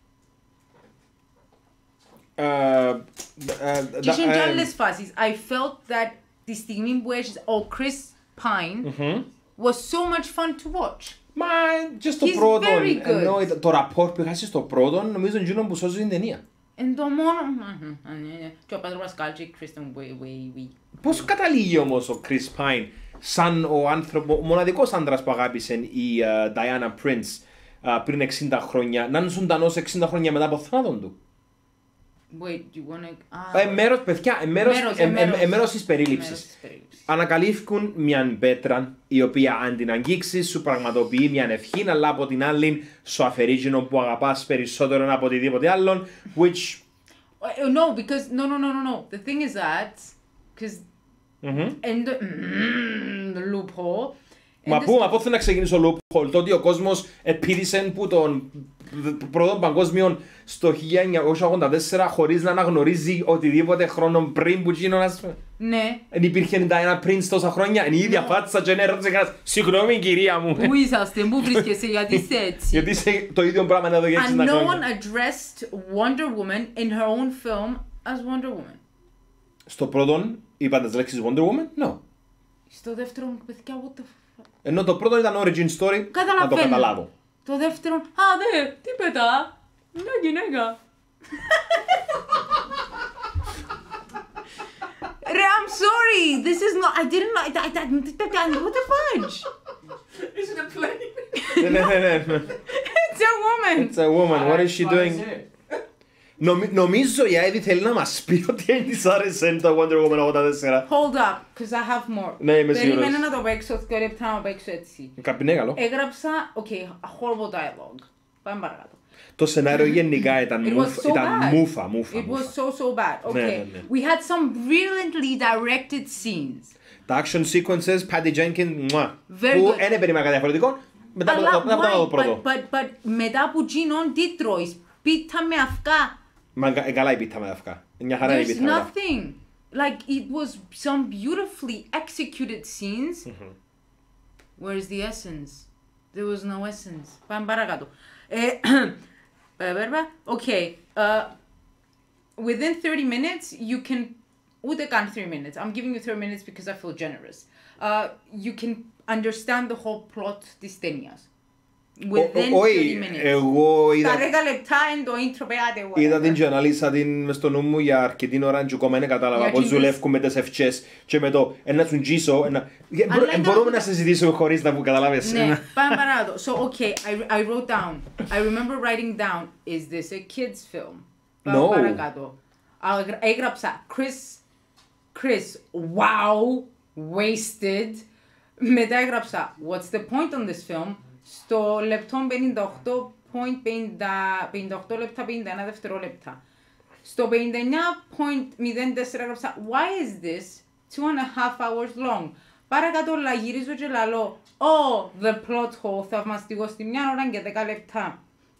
Ε, ε, Και είχε ε, και άλλες φάσεις. I felt that τη στιγμή που έχεις ο Chris Pine was so much fun to watch. Μα και στο He's πρώτο, very good. ενώ ήταν- το rapport που είχα στο πρώτο, νομίζω είναι εκείνο που σώζει την ταινία. Εν το μόνο... Και ο Pedro Pascal και η Kristen Wiig. Πώς καταλήγει όμως ο Chris Pine σαν ο, άνθρωπο, ο μοναδικός άντρας που αγάπησε η uh, Diana Prince uh, πριν εξήντα χρόνια, να είναι ζωντανός εξήντα χρόνια μετά από θάνατον του. Wait, you wanna... Ε, μέρος, παιδιά, ε, μέρος, Μέρος, ε, ε, ε, μέρος. ε, μέρος της περίληψης. Μέρος της περίληψης. Ανακαλύφκουν μια πέτρα η οποία αν την αγγίξεις σου πραγματοποιεί μια ευχή, αλλά από την άλλη σου αφαιρεί εκείνο που αγαπάς περισσότερο από οτιδήποτε άλλον, which... Uh, No, because... No, no, no, no, no. The thing is that... Because... In the... The loophole... Μα in πού, the- μα πού θέλω να ξεκινήσω loophole, το ότι ο κόσμος επίδησε που τον πρώτο παγκόσμιο στο χίλια εννιακόσια ογδόντα τέσσερα χωρίς να αναγνωρίζει οτιδήποτε χρόνο πριν που γίνον, ας πούμε. Ναι. Εν υπήρχε η Diana Prince τόσα χρόνια, είναι η ίδια φάτσα και ναι ρώτησε κανένας, συγγνώμη κυρία μου. Πού είσαστε, πού βρίσκεσαι, γιατί είσαι έτσι. Γιατί είσαι το ίδιο πράγμα εδώ για And εξήντα no one χρόνια. addressed Wonder Woman in her own film as Wonder Woman. Στο πρώτον είπαν τις λέξεις Wonder Woman, no. Στο δεύτερο, παιδιά, what the fuck. Ενώ το πρώτο ήταν origin story, να το Καταλαβαίνω. καταλάβω. Το δεύτερο, α, δε, τι πετά, μια γυναίκα. Ρε, I'm sorry, this is not, I didn't know, I, I, I, what the fudge. Isn't it playing? Ναι, ναι, ναι. It's a woman. It's a woman. What is she doing? Άρεσε. Νομι- Νομίζω η Άιδη θέλει να μας πει ότι δεν της άρεσε το Wonder Woman ογδόντα τέσσερα. Hold up, because I have more. Ναι, είμαι σίγουρος. Περίμενα να το παίξω δύο λεπτά να το παίξω έτσι. Καπινέ καλό. Έγραψα, okay, a horrible dialogue. Πάμε παρακάτω. Το σενάριο γενικά ήταν It was μουφ- so ήταν bad. μούφα, μούφα. It was μούφα. so, so bad. Ναι, Okay, ναι, ναι. we had some brilliantly directed scenes. Τα action sequences, Patty Jenkins, μουα, Very που good. δεν περίμενα κάτι διαφορετικό. Μετά από Αλλά το- μετά από το why? πρώτο. But, but, but μετά από γίνον τι τρώεις, πίτα με αυκά. Μα κα- καλά η πίτα με τα αυκά. Μια χαρά είναι η There's πίτα με τα αυκά. nothing. Like it was some beautifully executed scenes. Where's the essence? There was no essence. Πάμε παρακάτω. Ε, Okay. Uh, within thirty minutes, you can. Ούτε καν three minutes. I'm giving you three minutes because I feel generous. Uh, you can understand the whole plot της ταινίας. Within Ο- thirty Όχι, minutes. εγώ Στα είδα, δέκα λεπτά είναι το intro πέατε. είδα την και αναλύσα την μες στο νου μου για αρκετή ώρα και ακόμα δεν κατάλαβα Για πώς εκείνες- δουλεύουν με τις ευκές και με το ένα σου τζίσω, ένα... Ε, Αλλά μπορώ- ε, είναι Μπορούμε αυτό- να συζητήσουμε χωρίς να μου καταλάβεις. Ναι, πάμε παρακάτω. So, okay, I, I wrote down. I remember writing down, is this a kid's film? Πάμε No. παρακάτω. Αγρα- Έγραψα, Chris, Chris, wow, wasted. Μετά έγραψα, what's the point on this film? Στο λεπτό πενήντα οκτώ, point πενήντα οκτώ λεπτά, πενήντα ένα δευτερόλεπτα. Στο πενήντα εννιά μηδέν τέσσερα έγραψα, why is this two and a half hours long? Παρακάτω λαγυρίζω και λαλώ, oh, the plot hole, θαυμαστικό στη μια ώρα και δέκα λεπτά.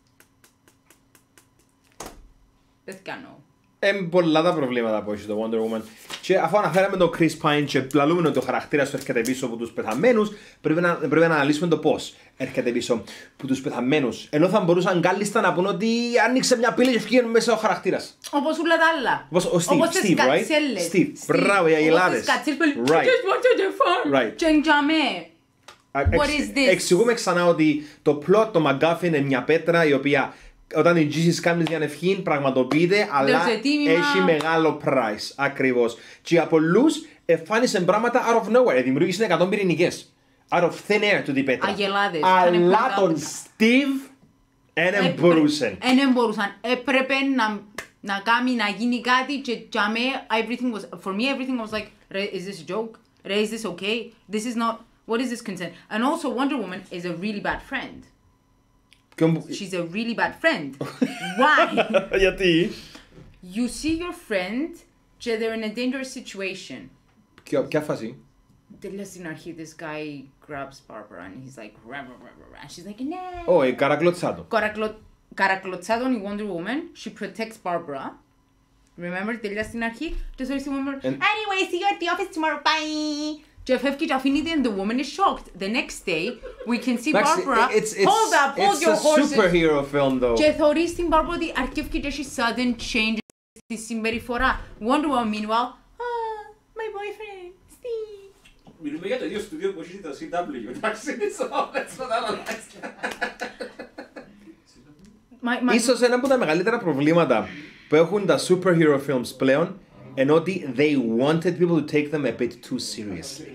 Δεν κάνω. Είναι πολλά τα προβλήματα που έχει το Wonder Woman. Και αφού αναφέραμε τον Chris Pine και λαλούμε ότι ο χαρακτήρας του έρχεται πίσω από τους πεθαμένους, πρέπει να, πρέπει να αναλύσουμε το πώς έρχεται πίσω από τους πεθαμένους. Ενώ θα μπορούσαν κάλλιστα να πούνε ότι άνοιξε μια πύλη και βγήκε μέσα ο χαρακτήρας. Όπως όλα τα άλλα. Όπως ο Steve, Όπως τις Steve, right? κατσέλες. Steve, μπράβο, οι αγελάδες. Όπως τις κατσέλες που Right. just wanted to fun. Right. Και εντιαμέ. Α, What εξ- is this? Εξηγούμε ξανά ότι το plot, το MacGuffin είναι μια πέτρα η οποία όταν την Jesus κάνεις μια ευχή πραγματοποιείται, αλλά There's a τίμημα. έχει μεγάλο price. Ακριβώς. Και για πολλούς εμφάνισε πράγματα out of nowhere. Δημιούργησε εκατό πυρηνικές. Out of thin air του την πέτρα. Αγελάδες. Αλλά Ήταν τον πολύ Steve δεν μπορούσε. Δεν μπορούσαν. Έπρεπε να, να κάνει, να γίνει κάτι και για μέ, everything was, for me everything was like, "Ρε, is this a joke? Ρε, is this okay? This is not, what is this consent?" And also Wonder Woman is a really bad friend. Ποιον- She's a really bad friend. Why? Γιατί? You see your friend και they're in a dangerous situation. Ποια- Ποια φάση? Τελειώς στην αρχή, this guy grabs Barbara and he's like, rah, rah, rah, rah, rah. She's like, nah. Όχι, καρακλωτσάτο. Καρακλω... Καρακλωτσάτον η Wonder Woman, she protects Barbara. Remember, τελειώς στην αρχή. Και so στη Wonder Woman, And- anyway, see you at the office tomorrow, bye. Και φεύγει και αφήνει την and the woman is shocked. The next day, we can see Εντάξει, Barbara, it's, it's, hold up, hold it's your a horses. superhero film though. Και θωρείς την Barbara ότι αρκεύει και έχει sudden change στη συμπεριφορά. Wonder Woman, meanwhile, ah, my boyfriend, Steve. Μιλούμε για το ίδιο στούντιο που έχει το σι ντάμπλιου, εντάξει, so let's not analyze. My, my, Ίσως ένα από τα μεγαλύτερα προβλήματα που έχουν τα superhero films πλέον είναι ότι they wanted people to take them a bit too seriously.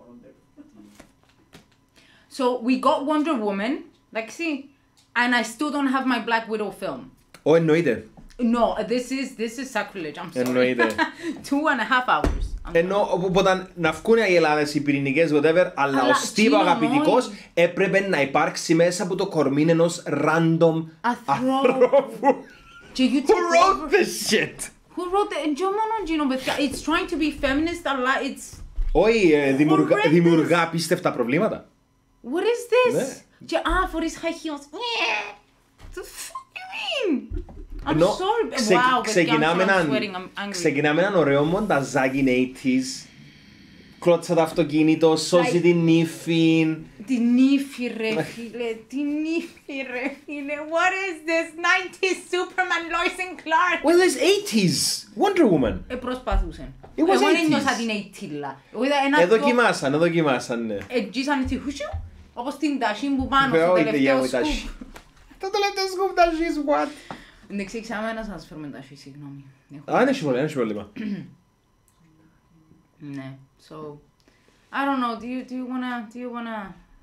So we got Wonder Woman, εντάξει, and I still don't have my Black Widow film. Ω, εννοείται. No, this is this is sacrilege. I'm sorry. Εννοείται. Two and a half hours. I'm Ενώ οπότε να βγουν οι Ελλάδες, οι πυρηνικές, whatever, αλλά ο Αλλά Steve ο εκείνον, αγαπητικός όχι. έπρεπε να υπάρξει μέσα από το κορμί ενός random ανθρώπου. Και you Who took wrote over- this shit? Who wrote it? Και μόνο Gino, παιδιά. It's trying to be feminist, αλλά it's... Όχι, ε, δημιουργά, Horrendous. δημιουργά απίστευτα προβλήματα. What is this? Ναι. Και α, φορείς high heels. Yeah. The fuck you mean? I'm Ενώ sorry. ξε- Wow, παιδιά, I'm ξεκινάμε so έναν- sweating. I'm angry. ξεκινάμε έναν ωραίο μονταζάκι ογδόντα. Κλώτσα το αυτοκίνητο, σώζει Like- την ύφη. Την ύφη ρε φίλε, την ύφη ρε φίλε. What is this nineties Superman Lois and Clark? Well, it's eighties. Wonder Woman. Ε, προσπαθούσαν. It was Εγώ δεν eighties. νιώσα την αιτήλα. Εγώ είδα ένα Ε, δυο- δοκιμάσαν, ε, δοκιμάσαν, ναι. ε, γύσανε τη χουσιού, όπως την ταχύν που πάνω Βέβαια, στο όχι, τελευταίο παιδιά, τα σκουπ. σ- Το τελευταίο σκουπ τα ζεις, what? Εντάξει, ξάμε να σας φέρουμε ταχύ, συγγνώμη. Έχω- Α, δεν έχει πρόβλημα, δεν έχει πρόβλημα. Ναι, so... I don't know, do you, do you wanna, do you wanna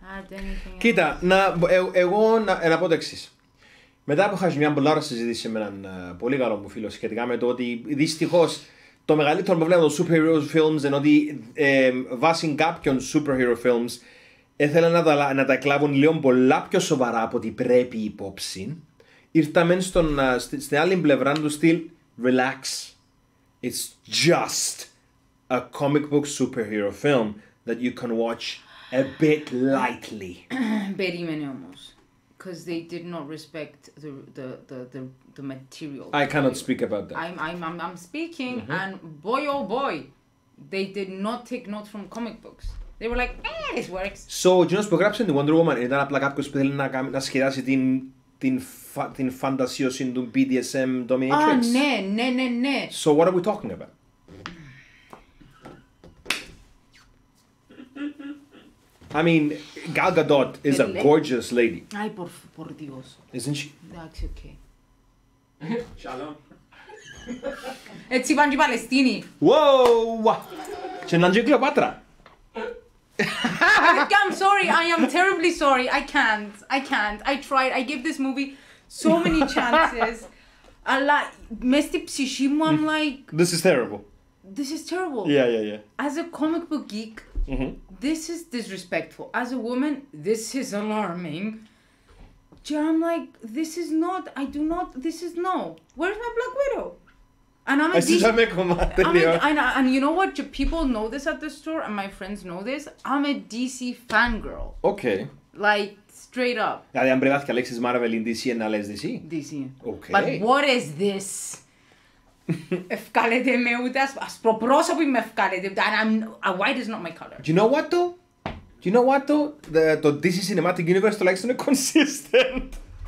Add anything else. Κοίτα, να, ε, εγώ να, να πω το εξής. Μετά που είχα μια πολύ ωραία συζήτηση με έναν uh, πολύ καλό μου φίλο σχετικά με το ότι δυστυχώς το μεγαλύτερο πρόβλημα των superhero films είναι ότι ε, βάσει κάποιων superhero films ήθελαν να τα, να τα εκλάβουν λίγο πολλά πιο σοβαρά από ό,τι πρέπει υπόψη. Ήρθαμε στον, uh, στη, στην άλλη πλευρά του στυλ relax. It's just a comic book superhero film that you can watch a bit lightly. Περίμενε όμως. Because they did not respect the the the the, the material. I cannot speak about that. I'm I'm I'm, I'm speaking, mm-hmm. and boy oh boy, they did not take notes from comic books. They were like, eh, this works. So, ο Τζίνος που γράψε την Wonder Woman ήταν απλά κάποιος που θέλει να, κάνει, να σχεδιάσει την, την, φα, την φαντασίωση του μπι ντι ες εμ Dominatrix. Ah, ναι, ναι, ναι, ναι. So, what are we talking about? I mean, Gal Gadot is a gorgeous lady. Ay, por, por Dios. Isn't she? Εντάξει, οκ. Shalom. Έτσι πάνε και οι Παλαιστίνοι. Wow! Και να είναι Κλεοπάτρα. I'm sorry, I am terribly sorry. I can't, I can't. I tried, I gave this movie so many chances. Αλλά μες στη ψυχή μου, I'm like... This is terrible. This is terrible. Yeah, yeah, yeah. As a comic book geek, Mm-hmm. this is disrespectful. As a woman, this is alarming. I'm like, this is not, I do not, this is no. Where's my Black Widow? And I'm a D C... I'm a, and, and you know what? People know this at the store, and my friends know this. I'm a D C fangirl. Okay. Like, straight up. Δηλαδή, αν πρέπει να λέξεις Marvel in ντι σι, να λες ντι σι? ντι σι. Okay. But what is this? Ευκάλετε με ούτε ασπροπρόσωποι με ευκάλετε. White is not my color. Do you know what though? Do you know what though? The, το ντι σι Cinematic Universe τουλάχιστον είναι consistent.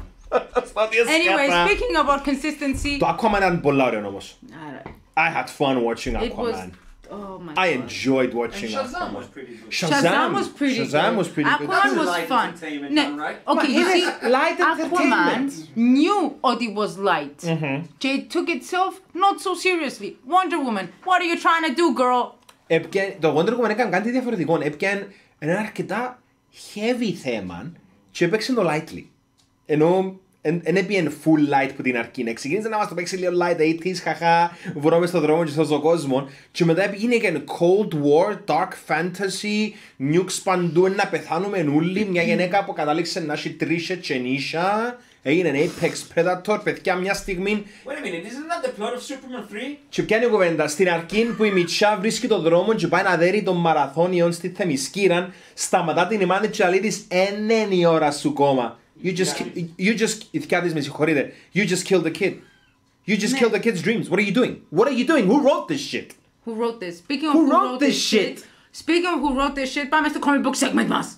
Anyway, speaking about consistency. Το Aquaman ήταν πολλά ωραίο όμως. I had fun watching It was, Aquaman. oh my I God. enjoyed watching And Shazam Aquaman. was pretty good. Shazam, Shazam was pretty Shazam good. was pretty good. Aquaman was light fun. entertainment, Ναι. right? Okay, you see, light Aquaman entertainment. knew ότι was light. Και it took itself not so seriously. Wonder Woman, what are you trying to do, girl? Έπιαν, το Wonder Woman έκανε κάτι διαφορετικό. Έπιαν ένα αρκετά heavy θέμα και έπαιξε το lightly. Ενώ δεν έπιαν full light που την αρκεί. Ξεκίνησε να μας το παίξει λίγο light ογδόντα, χαχά, βρώμε στον δρόμο και στον κόσμο. Και μετά πήγαινε και Cold War, Dark Fantasy, nukes παντού, να πεθάνουμε όλοι. Μια γυναίκα που κατάληξε να έχει τρίσε και νύσια. Έγινε Apex Predator, παιδιά μια στιγμή. Wait a minute, isn't that the plot of Superman three? Και πιάνει κουβέντα στην αρκή που η Μιτσά βρίσκει τον δρόμο και πάει να δέρει τον μαραθώνιον στη Θεμισκύραν, σταματά την ημάνη και λέει της «Εν είναι η ώρα σου κόμμα». You just, you just, με συγχωρείτε, you just killed the kid. You just killed the kid's dreams. What are you doing? What are you doing? Who wrote this shit? Who wrote this? Speaking of Who who wrote wrote this this shit? shit, speaking of who wrote this shit, πάμε στο comic book segment μας.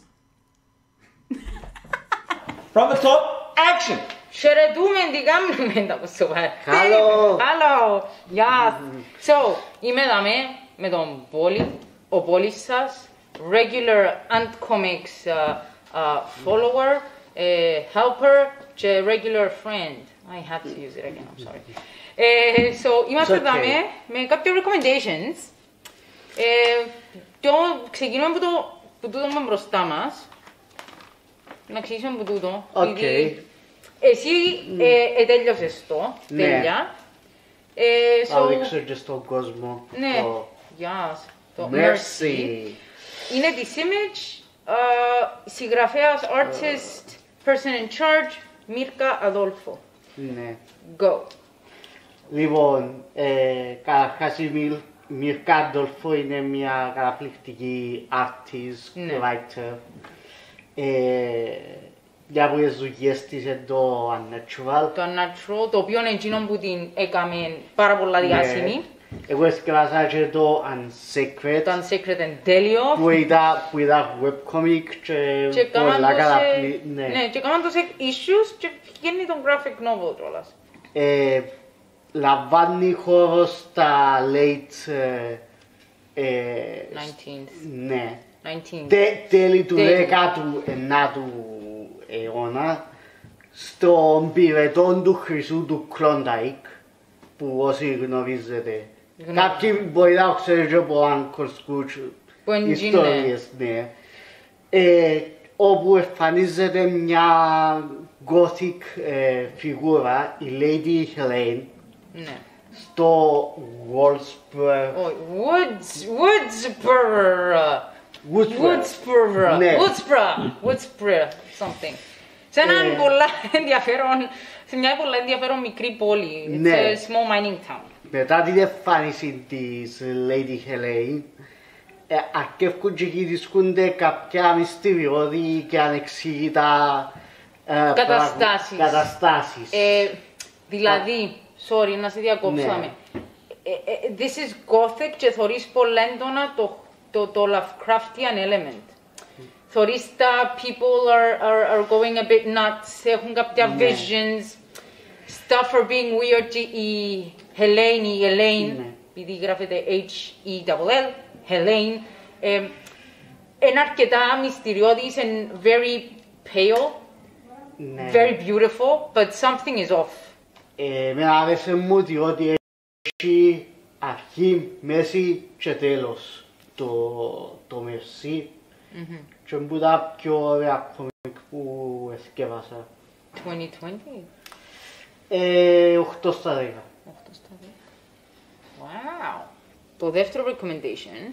From the top, action! Χαιρετούμε, τι κάνουμε τα ποσοβάρ. Hello. Hello. Γεια. So, είμαι εδώ με τον Πόλη, ο Πόλης σας, regular Ant Comics uh, uh, follower, uh, helper και regular friend. I had to use it again, I'm sorry. Uh, so, είμαστε εδώ okay. με κάποια recommendations. Uh, και ξεκινούμε από το που τούτο με μπροστά μας. Να ξεκινήσουμε από τούτο. Okay. Εσύ ε, ε, τέλειωσες το, Ναι. τέλεια. Ε, Θα so, δείξω και στον κόσμο. ναι, το γεια το Mercy. Είναι της Image, uh, συγγραφέας, artist, person in charge, Μίρκα Αδόλφο. Ναι. Go. Λοιπόν, ε, καταρχάς η Μιλ, Μίρκα Αντόλφο είναι μια καταπληκτική artist, Ναι. writer. Ε, μια από τις δουλειές της είναι το Unnatural. Το Unnatural, το οποίο είναι εκείνο που την έκαμε πάρα πολλά διάσημη. Εγώ έσκευασα και το Unsacred, Το Unsacred είναι τέλειο. που ήταν, που ήταν webcomic και, Και κάμαν πολλά το σε, καταπληκτική. ναι, και κάμαν το σε issues και βγαίνει τον graphic novel κιόλας. Ε, λαμβάνει χώρο στα late ε, ε, nineteenth. ναι, nineteenth. Τε, τέλη του Τέλη. δέκατου ενάτου αιώνα στον πυρετό του χρυσού του Klondike που όσοι γνωρίζετε. Γνωρίζω. Κάποιοι μπορεί να ξέρουν και από Uncle Scrooge Που είναι ιστορίες, ναι. Ε, όπου εμφανίζεται μια gothic ε, φιγούρα, η Lady Helene, Ναι. στο Wolfsburg. Όχι, Woods, Woodsboro. Woodsboro. Ναι. Woodsboro. Woodsboro. Something. Σε έναν Ε. πολλά ενδιαφέρον, σε μια πολλά ενδιαφέρον μικρή πόλη. It's Ναι. a small mining town. Μετά την εμφάνιση της Lady Helene, ε, αρκεύκουν και γυρισκούνται κάποια μυστηριώδη και ανεξήγητα ε, Καταστάσεις. πραγ- καταστάσεις. Ε, δηλαδή, sorry, να σε διακόψαμε. Ναι. Ε, ε, this is gothic και θωρείς πολλά έντονα το, το, το Lovecraftian element. Θωρείς τα people are, are, are going a bit nuts, έχουν κάποια Ναι. visions, stuff are being weird. Και η Helene, η Elaine, Ναι. επειδή γράφεται H E L L, Helene, ε, είναι αρκετά μυστηριώδης and very pale, Ναι. very beautiful, but something is off. Ε, με άρεσε μου διότι έχει αρχή, μέση και τέλος το, το μερσί Mm-hmm. και που τα πιο ωραία κόμικ που εσκεύασα. twenty twenty. Ε, οκτώ στα δέκα. οκτώ στα δέκα. Wow. Το δεύτερο recommendation.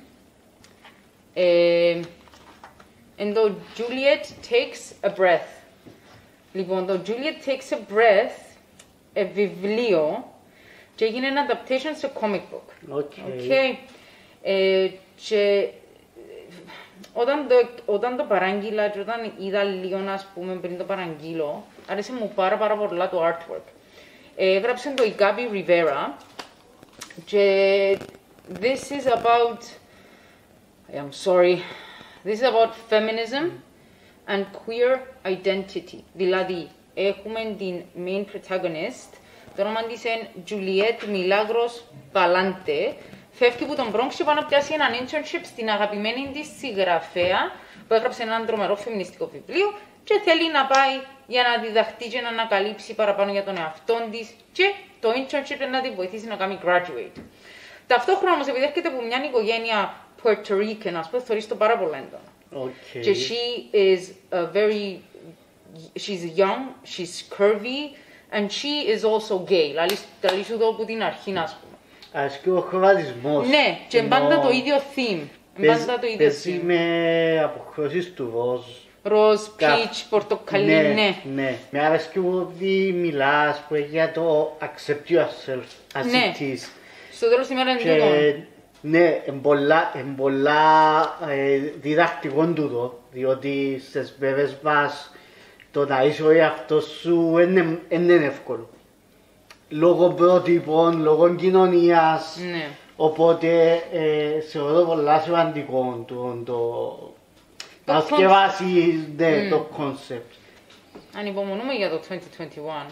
Ε, and the Juliet takes a breath. Λοιπόν, το Juliet takes a breath, ε, βιβλίο, και έγινε ένα adaptation σε comic book. Οκ. Okay. Ε, και όταν το, όταν το παράγγειλα και όταν είδα λίγο, ας πούμε, πριν το παραγγείλω, άρεσε μου πάρα πάρα πολλά το artwork. Ε, έγραψε το η Gabby Rivera και this is about, I am sorry, this is about feminism and queer identity. Δηλαδή, έχουμε την main protagonist, το όνομα της είναι Juliet Milagros Palante. Φεύγει από τον Bronx και πάει να πιάσει έναν internship στην αγαπημένη της συγγραφέα που έγραψε έναν τρομερό φεμινιστικό βιβλίο και θέλει να πάει για να διδαχτεί και να ανακαλύψει παραπάνω για τον εαυτό της και το internship να τη βοηθήσει να κάνει graduate. Ταυτόχρονα όμως, επειδή έρχεται από μια οικογένεια Puerto Rican, ας πούμε, θεωρείς το πάρα πολύ έντονα. Okay. Και she is a very, she's young, she's curvy and she is also gay. Λαλή σου εδώ από την αρχή, ας πούμε. Ασκεί ο χρωματισμός. Ναι, και Ενώ πάντα το ίδιο theme. παίζει- Πάντα το ίδιο παίζει theme. με αποχρώσεις του ροζ. Ροζ, Κα- peach, πορτοκαλί, ναι. ναι. Με αρέσκει που ότι μιλάς που έχει για το accept yourself as Ναι. it is. Στο τέλος της ημέρας είναι Και τούτο. ναι, είναι πολλά, εν πολλά ε, διδακτικό τούτο, διότι στις βέβαιες μας το να είσαι ο εαυτός σου είναι είναι εύκολο. Λόγω πρότυπων, λόγω κοινωνίας, Ναι. οπότε ε, θεωρώ πολλά σημαντικό το, το, Το να concept. σκευάσεις ναι, Mm. το concept. Ανυπομονούμε για το twenty twenty-one.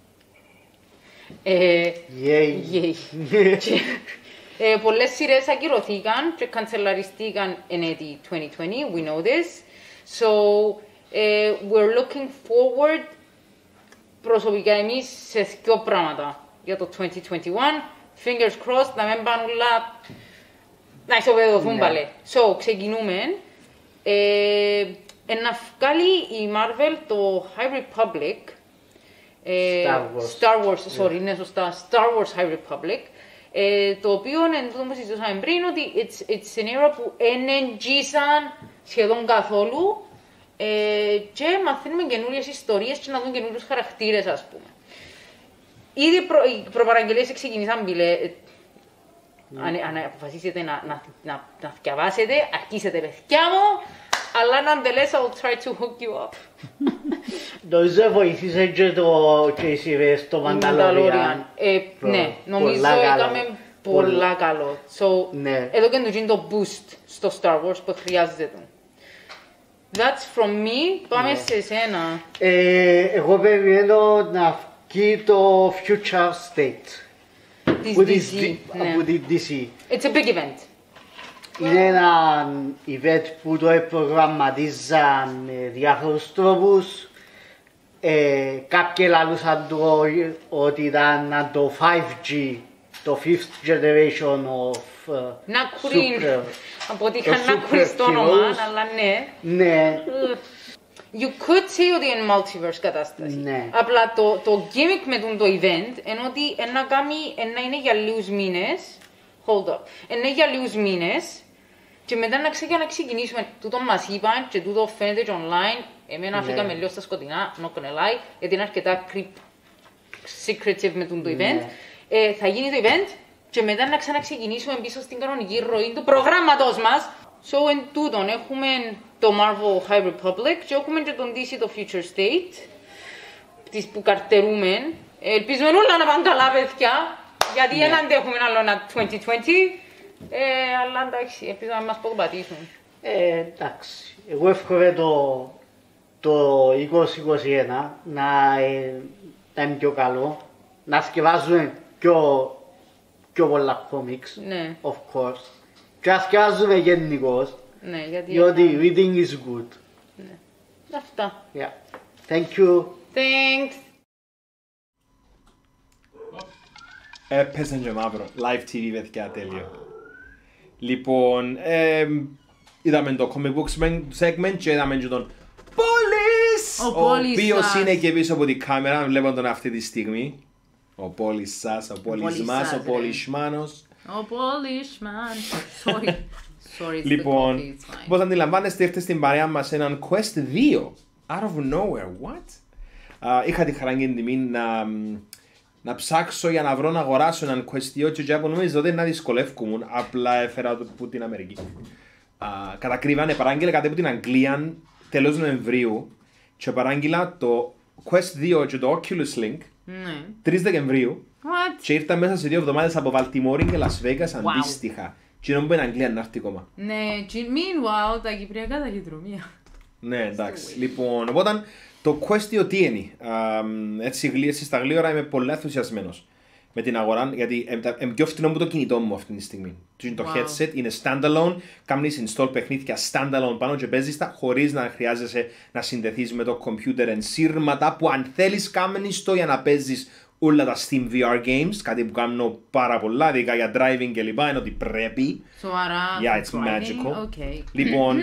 Ε, Yay. Yay. Και, ε, πολλές σειρές ακυρωθήκαν και κανσελαριστήκαν εν έτη twenty twenty, we know this. So, ε, we're looking forward προσωπικά εμείς σε δύο πράγματα για το twenty twenty-one. Fingers crossed, να μην πάνε όλα να ισοπεδωθούν Ναι. πάλι. So, ξεκινούμε. Ε, ε, να βγάλει η Marvel το High Republic. ε, Star Wars. Star Wars, sorry, ναι, σωστά. Star Wars High Republic. Ε, το οποίο είναι αυτό που συζητούσαμε πριν, ότι it's, it's an era που δεν εγγύσαν σχεδόν καθόλου ε, και μαθαίνουμε καινούριες ιστορίες και να δουν καινούριους χαρακτήρες, ας πούμε. Ήδη προ, οι προπαραγγελίες ξεκινήσαν, μπιλε, αν, αν αποφασίσετε να, να, να, να διαβάσετε, αρχίσετε παιδιά μου, αλλά nonetheless I'll try to hook you up. Νομίζω βοήθησε και το και οι σειρές στο Mandalorian. Ε, Προ- ναι, νομίζω πολλά καλό. έκαμε πολλά καλό. So, Ναι. εδώ και το γίνει το boost στο Star Wars που χρειάζεται. That's from me. Πάμε Ναι. σε εσένα. Ε, εγώ περιμένω να βγει το Future State. Της Που ντι της σι. Δι- Ναι. από την ντι σι. It's a big event. Είναι ένα event που το προγραμματίζαν με διάφορους τρόπους. Ε, κάποιοι λαλούσαν το ότι ήταν το φάιβ τζι, το fifth generation of uh, Να κουρήν. super- Από ό,τι το είχαν να κουρεί στο όνομα, superheroes. αλλά ναι. Ναι, You could say ότι είναι multiverse κατάσταση. Ναι. Απλά το, το gimmick με τον το event είναι ότι ένα κάνει, ένα είναι για λίγους μήνες. Hold up. Είναι για λίγους μήνες και μετά να ξεκινήσουμε να ξεκινήσουμε. Τούτο μας είπαν και τούτο φαίνεται και online. Εμένα Ναι. αφήκαμε λίγο στα σκοτεινά, not gonna lie, γιατί είναι αρκετά creep, secretive με τον το event. Ναι. Ε, θα γίνει το event και μετά να ξαναξεκινήσουμε πίσω στην κανονική ροή του προγράμματος μας. So, εν τούτον έχουμε το Marvel High Republic και έχουμε και τον ντι σι το Future State, τις που καρτερούμε. Ελπίζουμε όλα να πάνε καλά, παιδιά, γιατί δεν αντέχουμε άλλο ένα είκοσι είκοσι. Ε, αλλά εντάξει, ελπίζω να μας ποδοπατήσουν. Ε, εντάξει, εγώ εύχομαι το, το είκοσι είκοσι ένα να, ε, να είναι πιο καλό, να σκευάζουμε πιο, πιο πολλά comics, Ναι, of course, και να σκευάζουμε γενικώς, ναι, γιατί... διότι reading is good. Αυτά. Yeah. Thank you. Thanks. Έπαιζε και μαύρο. Live τι βι, παιδιά, τέλειο. Λοιπόν, ε, είδαμε το comic book segment και είδαμε και τον Πόλης, Ο ο Πόλης οποίος σας. είναι και πίσω από την κάμερα, βλέπω τον αυτή τη στιγμή. Ο Πόλης σας, ο Πόλης Πόλης μας, σας, ο ρε. Πολυσμάνος. Ο Polishman. Sorry. Sorry, it's the Λοιπόν, coffee, it's fine. όπως αντιλαμβάνεστε, ήρθε στην παρέα μας έναν Quest δύο. Out of nowhere, what? Uh, είχα τη χαρά και την τιμή να, να ψάξω για να βρω να αγοράσω έναν Quest δύο και από νομίζω ότι να δυσκολεύκομαι, απλά έφερα το από την Αμερική. Uh, κατακρίβανε, παράγγειλε κάτι από την Αγγλία τέλος Νοεμβρίου και παράγγειλα το Quest δύο και το Oculus Link Ναι. τρεις Δεκεμβρίου What? και ήρθα μέσα σε δύο εβδομάδες από Βαλτιμόρη και Las Vegas αντίστοιχα. Και νομίζω που είναι Αγγλία να έρθει ακόμα. Ναι, και meanwhile τα κυπριακά ταχυδρομεία. Ναι, εντάξει. Λοιπόν, οπότε το Quest δύο τι είναι. Α, έτσι, έτσι στα γλύωρα είμαι πολύ ενθουσιασμένος με την αγορά, γιατί είναι πιο φθηνό από το κινητό μου αυτή τη στιγμή. Το Wow. headset είναι standalone, κάνεις install παιχνίδια standalone πάνω και παίζεις τα χωρίς να χρειάζεσαι να συνδεθείς με το computer ενσύρματα που αν θέλεις κάνεις το για να παίζεις όλα τα Steam βι αρ games, κάτι που κάνω πάρα πολλά, ειδικά για driving και λοιπά, είναι ότι πρέπει. Σοβαρά. Yeah, it's driving, magical. Okay. Λοιπόν,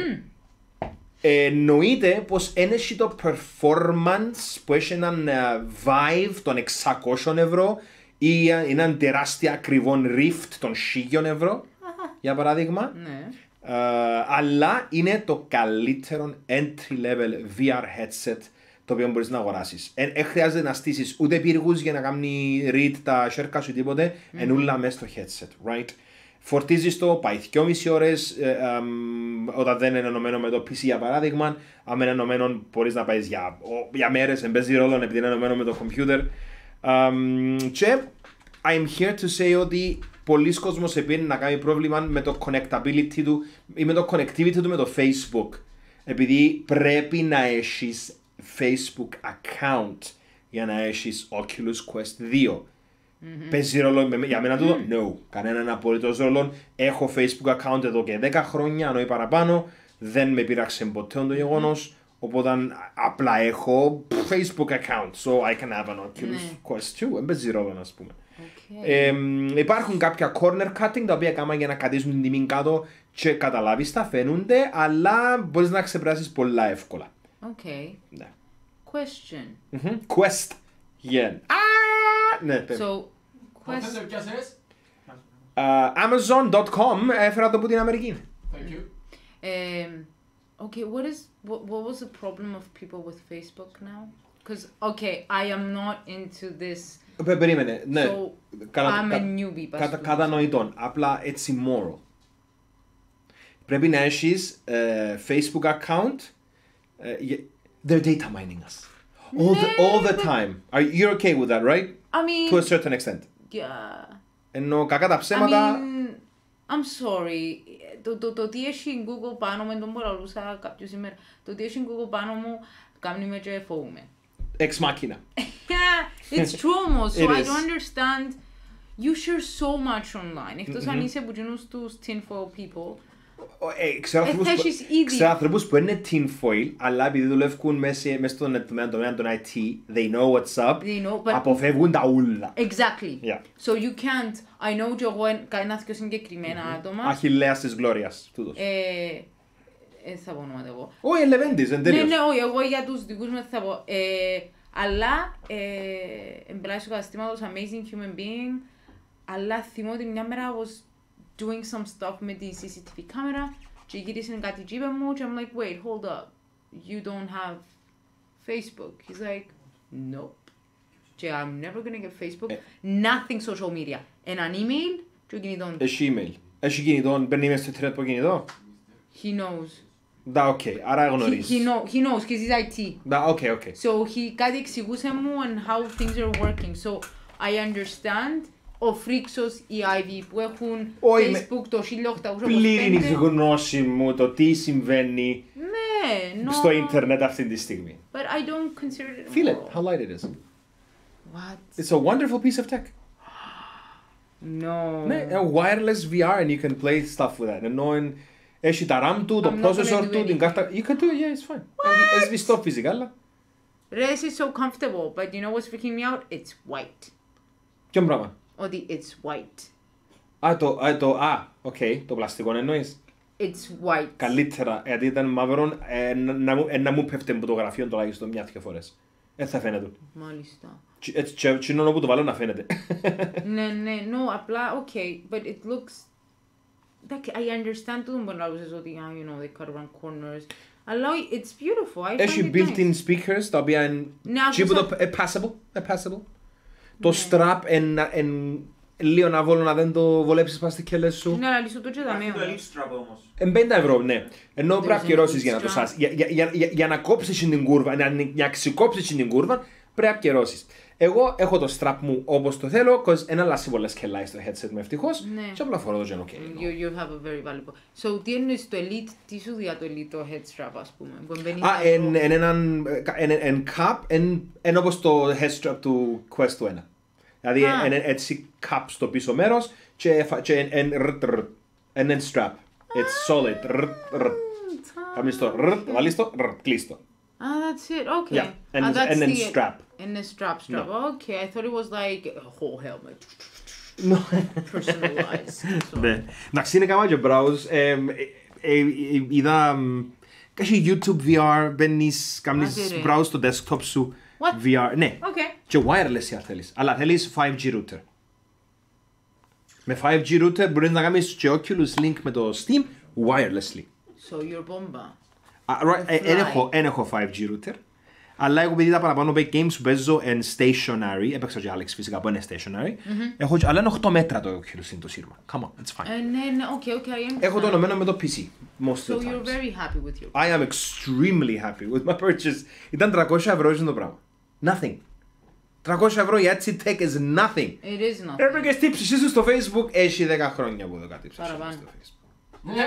εννοείται πως δεν έχει το performance που έχει έναν ε, Vive των εξακόσια ευρώ ή ε, έναν τεράστια ακριβό Rift των χίλια ευρώ, για παράδειγμα. Ναι. Ε, αλλά είναι το καλύτερο entry level βι αρ headset το οποίο μπορείς να αγοράσεις. Δεν χρειάζεται να στήσεις ούτε πύργους για να κάνει read τα σέρκα σου ή τίποτε, mm. ενούλα μέσα στο headset, right? Φορτίζεις το, πάει δυόμιση ώρες ε, ε, όταν δεν είναι ενωμένο με το πι σι για παράδειγμα. Αν είναι ενωμένο μπορείς να πάεις για, για μέρες, δεν παίζει ρόλο επειδή είναι ενωμένο με το computer. Um, και I'm here to say ότι πολλοί κόσμος επήρε να κάνει πρόβλημα με το connectability του ή με το connectivity του με το Facebook. Επειδή πρέπει να έχεις Facebook account για να έχεις Oculus Quest δύο. Mm-hmm. Παίζει ρόλο για μένα τούτο? Mm-hmm. No. Κανέναν απολύτως ρόλο. Έχω Facebook account εδώ και δέκα χρόνια, αν όχι παραπάνω. Δεν με πείραξε ποτέ το γεγονός. Οπότε απλά έχω Facebook account. So I can have an Oculus Quest two. Δεν παίζει ρόλο, ας πούμε. Okay. Ε, υπάρχουν κάποια corner cutting τα οποία κάνουν για να κατήσουν την τιμή κάτω και καταλάβεις τα φαίνονται, αλλά μπορείς να ξεπεράσεις πολλά εύκολα. Okay. Ναι. Question. Mm-hmm. Quest. Yeah. Ah! Ναι, πέρα. So, Πότε question. σε πιάσες? Uh, Amazon dot com έφερα το από την Αμερική. Thank you. Um, okay, what is what, what was the problem of people with Facebook now? Because okay, I am not into this. Πε- Περίμενε, ναι. So, Κατα- I'm κα- a newbie. κατα- πας Κατανοητόν. Απλά έτσι immoral. Πρέπει να έχεις ε, Facebook account. ε, ye- They're data mining us. All the, all the time. Are you okay with that, right? I mean, To a certain extent. yeah. Ενώ κακά τα I ψέματα. mean, I'm sorry. Το, το, το τι έχει Google πάνω με τον μπορούσα κάποιο σήμερα. Το τι έχει Google πάνω μου κάνει με και φοβούμαι. Ex machina. Yeah, it's true almost. So It I is. don't understand. You share so much online. Εκτός αν Mhm. είσαι από εκείνους τους tinfoil people. Ε, ξέρω Ε, ανθρώπους θα που- έχεις ήδη. ξέρω ανθρώπους που είναι tinfoil, αλλά επειδή δουλεύουν μέσα μέσα στον τομέα τομέα των άι τι, they know what's up, They know, but αποφεύγουν τα ούλα. exactly. Yeah. So you can't. I know και εγώ κανένα πιο συγκεκριμένα άτομα. Αχιλλέας της Γλώριας. Τούτος. Ε, Ε, θα πω ονόματα εγώ. Όχι, Λεβέντης, εν Ναι, τέλειος. ναι, όχι, εγώ για τους δικούς μου θα πω. Ε, αλλά, ε, εμπλάσει του καταστήματος, amazing human being, αλλά θυμώ ότι μια μέρα I was doing some stuff με τη σι σι τι βι κάμερα και γύρισε κάτι και είπε μου και I'm like, wait, hold up, you don't have Facebook. He's like, nope. Και I'm never gonna get Facebook, nothing social media. Έναν email και ο κινητόν. Έχει email. Έχει κινητό, μπαίνει μέσα στο internet από κινητό. He knows. Da, οκ, άρα He, γνωρίζεις. he, know, he knows, because he's άι τι. Da, οκ, οκ. So he κάτι εξηγούσε μου and how things are working. So I understand ο φρίξος οι άι βι που έχουν Όχι, με- Facebook το χίλια οκτακόσια είκοσι Πλήρης πέντε. γνώση μου το τι συμβαίνει Ναι, no. στο ίντερνετ αυτή τη στιγμή. But I don't consider it Feel it, immoral. how light it is. What? It's a wonderful piece of tech. No. Ναι, a wireless βι αρ and you can play stuff with that. Ενώ εν- έχει τα RAM του, το I'm not gonna processor do του, την anything. κάρτα. You can do it, yeah, it's fine. It's σβηστό φυσικά, αλλά. Ρε, this is so comfortable, but you know what's freaking me out? It's white. Ποιο πράγμα. Ότι it's white. Α, το, α, το, α, οκ, το πλαστικό εννοείς. It's white. Καλύτερα, γιατί ήταν μαύρο, ε, να, να μου- ε, να μου πέφτει από το γραφείο τουλάχιστον μια-δυο φορές. Δεν θα φαίνεται. Μάλιστα. Τσι- Έτσι, τσι- τσι είναι όπου το βάλω να φαίνεται. Ναι, ναι, no, απλά, okay, but it looks... Εντάξει, I understand το που λάβουσες ότι, ah, you know, they cut around corners. Αλλά it's beautiful, I find Έχει it built-in nice. speakers, τα οποία είναι Ναι, τσι που το άκουσα- ε, passable, ε, passable. Το strap εν, εν, λίγο να βόλω να δεν το βολέψεις πας στις κέλες σου. Ναι, αλλά λύσω το και Υπάρχει δαμέ το όμως. Elite Strap όμως. Εν πενήντα ευρώ, ναι. Ενώ πρέπει να an καιρώσεις για να extra. το σάσεις. Για, για, για, για, για να κόψεις την κούρβα, να, να ξεκόψεις την κούρβα, πρέπει να καιρώσεις. Εγώ έχω το strap μου όπως το θέλω, because ένα λάσσει πολλές κελάει στο headset μου ευτυχώς, Ναι. και απλά φορώ το και είναι ok. You, you have a very valuable. So, τι εννοείς το Elite, τι σου διά το Elite το head strap, ας πούμε, που εμπαίνει Α, εν, εν έναν εν, εν cap, εν, εν όπως το head strap του Quest του ένα. Δηλαδή Α. εν, εν, έτσι cap στο πίσω μέρος και, εφα- και εν, εν, ρτ, ρτ, εν, εν strap. It's solid. Ρτ, ρτ. Κάνεις το ρτ, βάλεις το ρτ, κλείς το. Ah, that's it. Okay. Yeah, and- ah, that's and then the, strap. And then strap, strap. No. Okay, I thought it was like a whole helmet, No. personalized. So. Ναι. Εντάξει, είναι κάμα και browse. Ε, ε, ε, ε, είδα μ, κάτι YouTube βι αρ, μπαίνεις, κάνεις Άντε ρε. browse στο desktop σου What? βι αρ. Ναι, Okay. και wireless αν θέλεις. Αλλά θέλεις φάιβ τζι router. Με φάιβ τζι router μπορείς να κάνεις και Oculus Link με το Steam wirelessly. So you're bomba. Α, right, ε, Εν Fly. έχω- εν έχω φάιβ τζι router. Αλλά εγώ επειδή τα παραπάνω πέ- games που παίζω εν stationary, έπαιξα και Alex φυσικά που είναι stationary, έχω, και- αλλά είναι οκτώ μέτρα το Oculus είναι το σύρμα. Come on, it's fine. And then, okay, okay, I understand. Έχω το ενωμένο με το πι σι, most of So the you're times. very happy with your... I am extremely happy with my purchase. Ήταν τριακόσια ευρώ είναι το πράγμα. Nothing. τριακόσια ευρώ για έτσι tech is nothing. It is not. Έπρεπε και τύψεις σου στο Facebook, έχει δέκα χρόνια που εδώ κάτι ψήσεις Παραπάνω. στο Facebook. Ναι.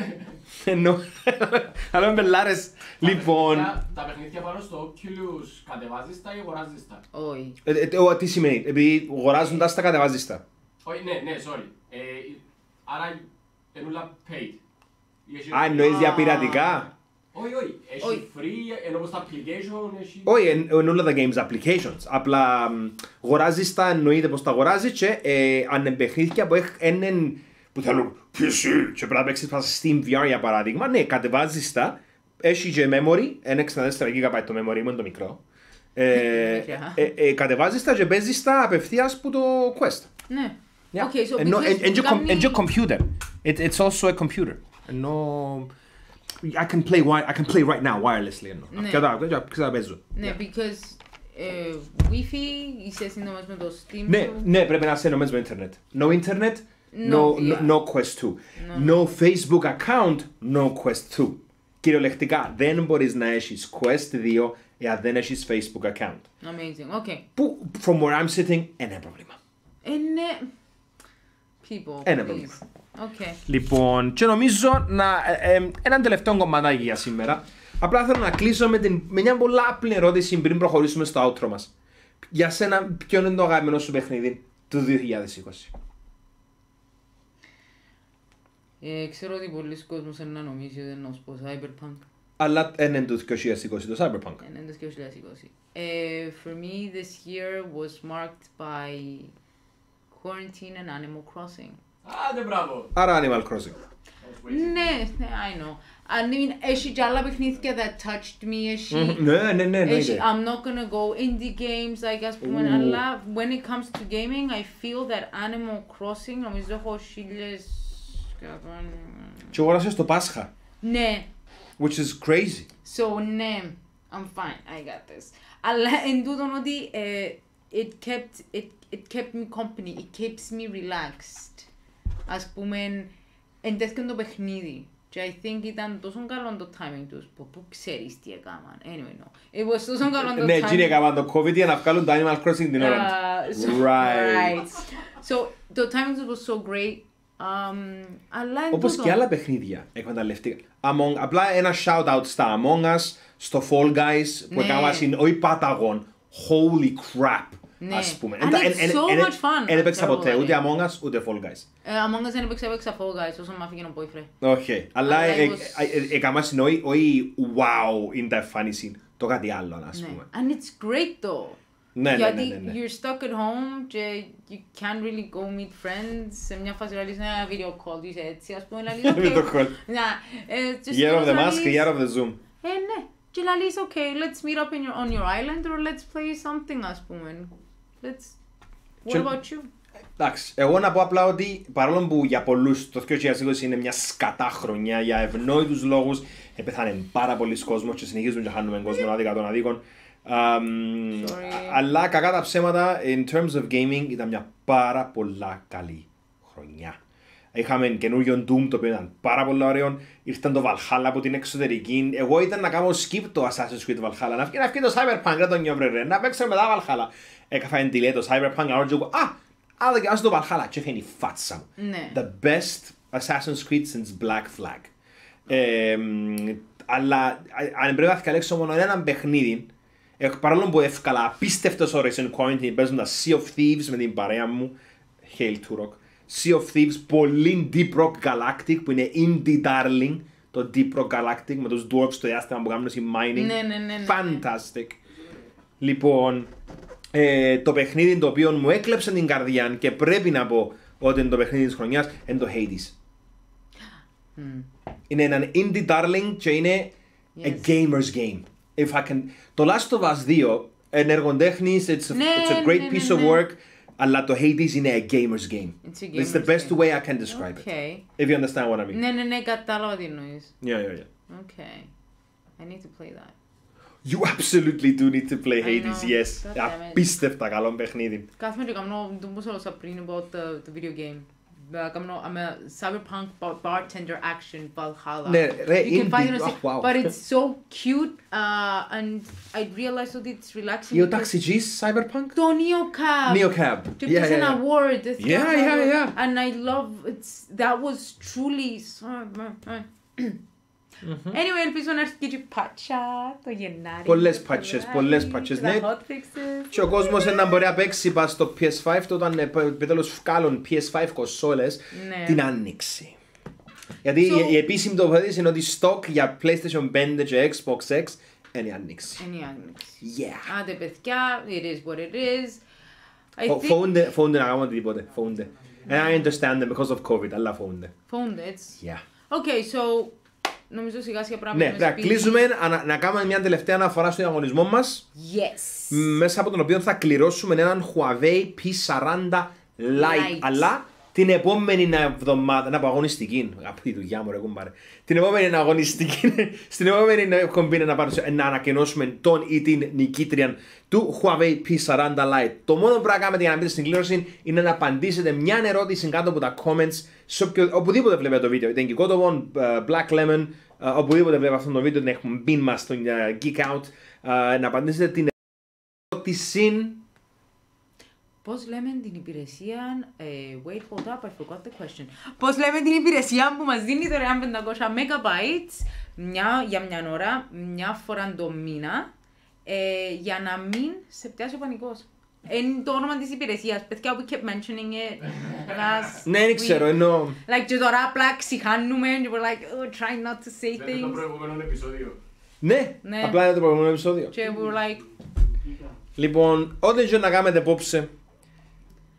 Ενώ, αλλά με μπελάρες. Λοιπόν, Τα- Τα παιχνίδια πάνω στο Oculus κατεβάζεις τα ή αγοράζεις τα. Όχι. ε, ε, ο, τι σημαίνει, επειδή αγοράζοντας τα κατεβάζεις τα. Όχι, ναι, ναι, sorry. Ε, άρα ενούλα paid. Ή έχει- Α, εννοείς Α. για πειρατικά. Όχι, όχι. Έχει Όχι. free, ενώ πως τα application έχει... Όχι, εν- εν όλα τα games applications. Απλά μ, αγοράζεις τα, εννοείται πως τα αγοράζεις και ε, αν είναι παιχνίδια που έχουν που θέλουν πι σι και πρέπει να παίξεις πάνω στο Steam βι αρ για παράδειγμα, ναι, κατεβάζεις τα, έχει και memory, ένα εξήντα τέσσερα γίγαμπάιτ το memory μου είναι το μικρό. Ε, Yeah. ε, ε, κατεβάζεις τα και παίζεις τα απευθείας που το Quest. Ναι. Yeah. Okay, so Ενώ- because and- and your com- κάνει- and your computer. It, it's also a computer. Ενώ I can play wi- I can play right now wirelessly. Ενώ. Ναι. Κατά, κατά παίζω. Ναι, Yeah. because ε, Wi-Fi είσαι σύνδεμος με το Steam Ναι, σου. ναι, πρέπει να είσαι ενωμένος με ίντερνετ. No internet, no, No, no, yeah. no Quest two. No Facebook account, no Quest two. Κυριολεκτικά, δεν μπορείς να έχεις Quest δύο εάν δεν έχεις Facebook account. Amazing, okay. Που, from where I'm sitting, είναι πρόβλημα. Ε, ναι. People, Ένα please. πρόβλημα. Okay. Λοιπόν, και νομίζω να. Ε, ε, έναν τελευταίο κομματάκι για σήμερα. Απλά θέλω να κλείσω με, την, με μια πολλά απλή ερώτηση πριν προχωρήσουμε στο outro μας. Για σένα, ποιο είναι το αγαπημένο σου παιχνίδι του δύο χιλιάδες είκοσι. Ε, ξέρω ότι πολλοί κόσμος είναι να νομίζει ότι είναι ως πω Cyberpunk. Αλλά δεν είναι το δύο χιλιάδες είκοσι το Cyberpunk. Είναι το δύο χιλιάδες είκοσι. Ε, for me, this year was marked by quarantine and Animal Crossing. Άντε, μπράβο. Άρα Animal Crossing. Ναι, ναι, I know. I mean, έχει και άλλα παιχνίδια that touched me, έχει... Ναι, ναι, ναι, έχει, ναι. I'm not gonna go indie games, like, ας πούμε, αλλά when it comes to gaming, I feel that Animal Crossing, νομίζω έχω χίλιες... Και αγοράσεις το Πάσχα. Ναι. Which is crazy. So, ναι, I'm fine, I got this. Αλλά εν τούτον ότι it kept, it, it kept me company, it keeps me relaxed. Ας πούμε, εν τέτοιον το παιχνίδι. Και I think ήταν τόσο καλό το timing τους, που πού ξέρεις τι έκαναν. Anyway, no. It was τόσο καλό το timing. Ναι, τι έκαναν το COVID για να βγάλουν το Animal Crossing την ώρα. Right. So, το timing τους was so great. Um, αλλά όπως και άλλα παιχνίδια εκμεταλλευτήκα. Among, απλά ένα shout out στα Among Us, στο Fall Guys που έκαναν όχι Πάταγον. Holy crap, ναι. ας πούμε. And it's so much fun. Δεν έπαιξα ποτέ ούτε Among Us ούτε Fall Guys. Among Us δεν έπαιξα, έπαιξα Fall Guys όσο μ' άφηγε ο boyfriend. Όχι, αλλά έκαναν όχι wow in τα εμφάνιση, το κάτι άλλο ας πούμε. And it's great though. Ναι, γιατί ναι, ναι, ναι. you're stuck at home και you can't really go meet friends. Σε μια φάση λαλείς ένα video call είσαι έτσι, ας πούμε, λαλείς ok. Video call. Year of the mask, year of the zoom. Ε, ναι. Και λαλείς ok, let's meet up in your, on your island or let's play something, ας πούμε. Let's... What about you? Εντάξει, εγώ να πω απλά ότι παρόλο που για πολλούς το δύο χιλιάδες είκοσι είναι μια σκατά χρονιά για ευνόητους λόγους, επέθανε πάρα πολλοί κόσμος και συνεχίζουν και χάνουμε κόσμο άδικα των αδίκων. Um, αλλά κακά τα ψέματα, in terms of gaming, ήταν μια πάρα πολλά καλή χρονιά. Είχαμε καινούριο Doom το οποίο ήταν πάρα πολύ ωραίο. Ήρθαν το Valhalla από την εξωτερική. Εγώ ήταν να κάνω skip το Assassin's Creed Valhalla. Να βγει, να βγει το Cyberpunk, δεν τον νιώβρε ρε. Να παίξω μετά Valhalla. Έκανα εν delay το Cyberpunk, αλλά και εγώ, α, άρα και το Valhalla. Και έφυγε η φάτσα μου. Ναι. The best Assassin's Creed since Black Flag. Ε, αλλά αν πρέπει να διαλέξω μόνο έναν παιχνίδι, παρόλο που εύκολα απίστευτες ώρες in quarantine, παίζοντα Sea of Thieves με την παρέα μου, Hail Turok. Sea of Thieves, πολύ Deep Rock Galactic που είναι indie darling, το Deep Rock Galactic με τους dwarves στο διάστημα που κάνουν mining. Ναι, ναι, ναι, ναι. Fantastic. Λοιπόν, ε, το παιχνίδι το οποίο μου έκλεψε την καρδιά και πρέπει να πω ότι είναι το παιχνίδι της χρονιάς είναι το Hades. Mm. Είναι έναν indie darling και είναι yes. a gamer's game. If I can... Το Last of Us δύο, ενεργοτέχνης, it's, a, ναι, it's a great ναι, piece ναι, of ναι. work, αλλά το Hades είναι a gamer's game. It's, a gamer's it's the best game. way I can describe okay. it. If you understand what I mean. Ναι, ναι, ναι, κατάλαβα τι εννοείς. Yeah, yeah, yeah. Okay. I need to play that. You absolutely do need to play I Hades, know. yes. God damn it. Απίστευτα καλό παιχνίδι. Κάθομαι και κάνω, το πώς έλεγα πριν about the, the video game. Κάνω, I'm a cyberpunk bartender action Valhalla. Ναι, ρε, you can find it on oh, wow. but it's so cute uh, and I realized that it's relaxing. Ή ο ταξιτζής Cyberpunk? Το Neocab. Neocab. Και Yeah, πήρε yeah, ένα yeah. award. Yeah, yeah, yeah. And I love, it's, that was truly... Mm-hmm. Anyway, ελπίζω να έρθει και η πατσα το Γενάρη. Πολλές πατσες, πολλές πατσες, ναι. Και ο κόσμος να μπορεί να παίξει πας στο πι ες φάιβ όταν επιτέλους βγάλουν πι ες φάιβ κονσόλες την άνοιξη. Γιατί so, η επίσημη τοποθέτηση είναι ότι stock για PlayStation πέντε και Xbox X είναι η άνοιξη. Είναι η άνοιξη. Yeah. Άντε παιδιά, it is what it is. Φόουνται, φόουνται να κάνουν οτιδήποτε, φόουνται. And I understand them because of COVID, αλλά φόουνται. Φόουνται, έτσι. Yeah. Okay, so... Νομίζω σιγά σιγά πράγμα. Ναι, πρέπει να κλείσουμε, να, να κάνουμε μια τελευταία αναφορά στο διαγωνισμό μας. Yes. Μέσα από τον οποίο θα κληρώσουμε έναν Huawei πι σαράντα Lite. Light. Αλλά την επόμενη εβδομάδα, να πω αγωνιστική, από τη δουλειά μου ρε κουμπάρε. Την επόμενη αγωνιστική, στην επόμενη εκπομπή να, να ανακοινώσουμε τον ή την νικήτρια του Huawei πι σαράντα Lite. Το μόνο που πρέπει να κάνετε για να μπείτε στην κλήρωση είναι να απαντήσετε μια ερώτηση κάτω από τα comments σε οποιο, οπουδήποτε βλέπετε το βίντεο. Είτε Geek Autobon, Black Lemon, uh, οπουδήποτε βλέπετε αυτό το βίντεο, την εκπομπή μας στον uh, Geek Out. Uh, να απαντήσετε την ερώτηση. Πώς λέμε την υπηρεσία, ε, wait, hold up, I forgot the question. Πώς λέμε την υπηρεσία που μας δίνει δωρεάν πεντακόσια megabytes μια, για μια ώρα, μια φορά το μήνα, ε, για να μην σε πιάσει ο πανικός. Είναι το όνομα της υπηρεσίας, παιδιά, we kept mentioning it last Ναι, δεν ξέρω, εννοώ. Like, και τώρα απλά ξηχάνουμε, and we're like, oh, trying not to say things. Είναι το things. προηγούμενο επεισόδιο. Ναι, Ναι. απλά είναι το προηγούμενο επεισόδιο. Και we were like, Λοιπόν, ό,τι και να κάνετε απόψε,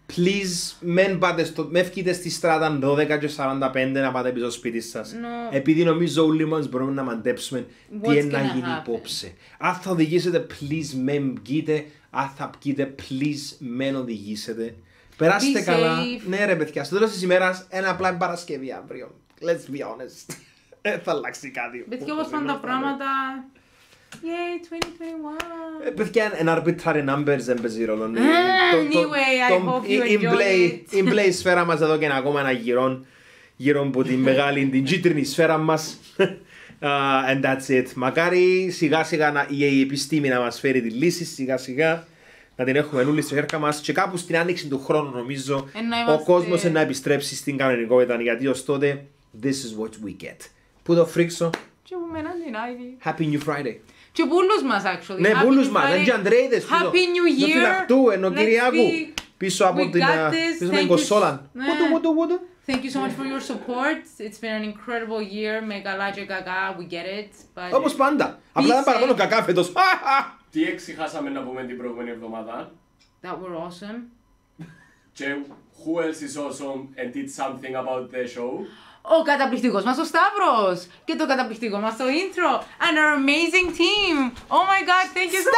please, μεν πάτε στο, με βγείτε στη στράτα δώδεκα και σαράντα πέντε να πάτε πίσω στο σπίτι σας. No. Επειδή νομίζω όλοι μας μπορούμε να μαντέψουμε What's τι είναι να gonna γίνει happen? υπόψε. Αν θα οδηγήσετε, please, μεν βγείτε. Αν θα βγείτε, please, μεν οδηγήσετε. Περάστε Be καλά. safe. Ναι ρε παιδιά, στο τέλος της ημέρας, ένα απλά Παρασκευή αύριο. Let's be honest. Δεν θα αλλάξει κάτι. Παιδιά, όπως πάνε τα πράγματα. Yay, twenty twenty-one. Ε, παιδιά, ένα arbitrary numbers δεν παίζει ρόλο. Ah, anyway, I hope you enjoy it. Η μπλε σφαίρα μας εδώ και ένα ακόμα ένα γυρόν. Γύρω από την μεγάλη, την κίτρινη σφαίρα μας. Uh, and that's it. Μακάρι σιγά σιγά να, η επιστήμη να μας φέρει τη λύση, σιγά σιγά να την έχουμε όλοι στο χέρια μας και κάπου στην άνοιξη του χρόνου νομίζω Ε, να ο είμαστε- κόσμος να επιστρέψει στην κανονικότητα γιατί ως τότε this is what we get. Πού το φρίξω. Και από μένα την Ivy. Happy New Friday. Και πούλους μας, actually. Ναι, Happy πούλους New μας, Friday. δεν και Αντρέιδες πίσω. Happy New Το Year. φυλαχτού, ενώ Let's Κυριάκου. be- Πίσω από We την, got α, this. πίσω Thank την you κονσόλα. s- Βούτου, βούτου, βούτου. Thank you so much for your support. It's been an incredible year. Με καλά και κακά, we get it. But Όπως πάντα. Απλά δεν safe. παραπάνω κακά φέτος. Τι εξηχάσαμε να πούμε την προηγούμενη εβδομάδα. that were awesome. Και who else is awesome and did something about the show. Ο καταπληκτικός μας ο Σταύρος και το καταπληκτικό μας το intro and our amazing team. Oh my god, thank you so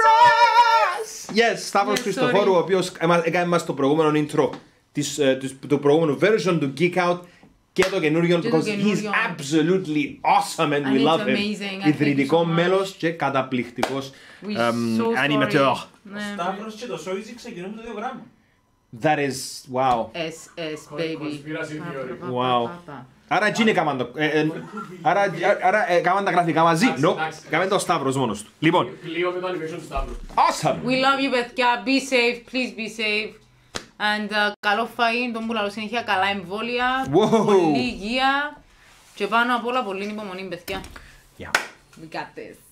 much. Yes, Σταύρος Yes, Χριστοφόρου, sorry. ο οποίος έμα- έκανε μας το προηγούμενο intro της, ε, της- του προηγούμενου version του Geek Out και το καινούριο, Και το because he's καινούριο. absolutely awesome and And we it's love him. amazing, and thank you Ιδρυτικό so much. μέλος και καταπληκτικός We εμ, so sorry. animateur. Ο Ναι. Σταύρος και το Σόιζι ξεκινούν το δύο γράμμα. That is, wow. S S baby. Conspiracy theory. Wow. Άρα εκεί είναι κάμαν το, ε, ε, άρα, άρα ε, κάμαν τα γραφικά μαζί. Εντάξει, No, εντάξει. κάμαν το Σταύρος μόνος του. Λοιπόν, Πλοίο με το animation του Σταύρου. awesome. We love you, παιδιά. Be safe. Please be safe. And uh, καλό φαΐ, τον που λαλώ συνέχεια, καλά εμβόλια, Wow. πολλή υγεία και πάνω απ' όλα πολύ υπομονή, παιδιά. Yeah. We got this.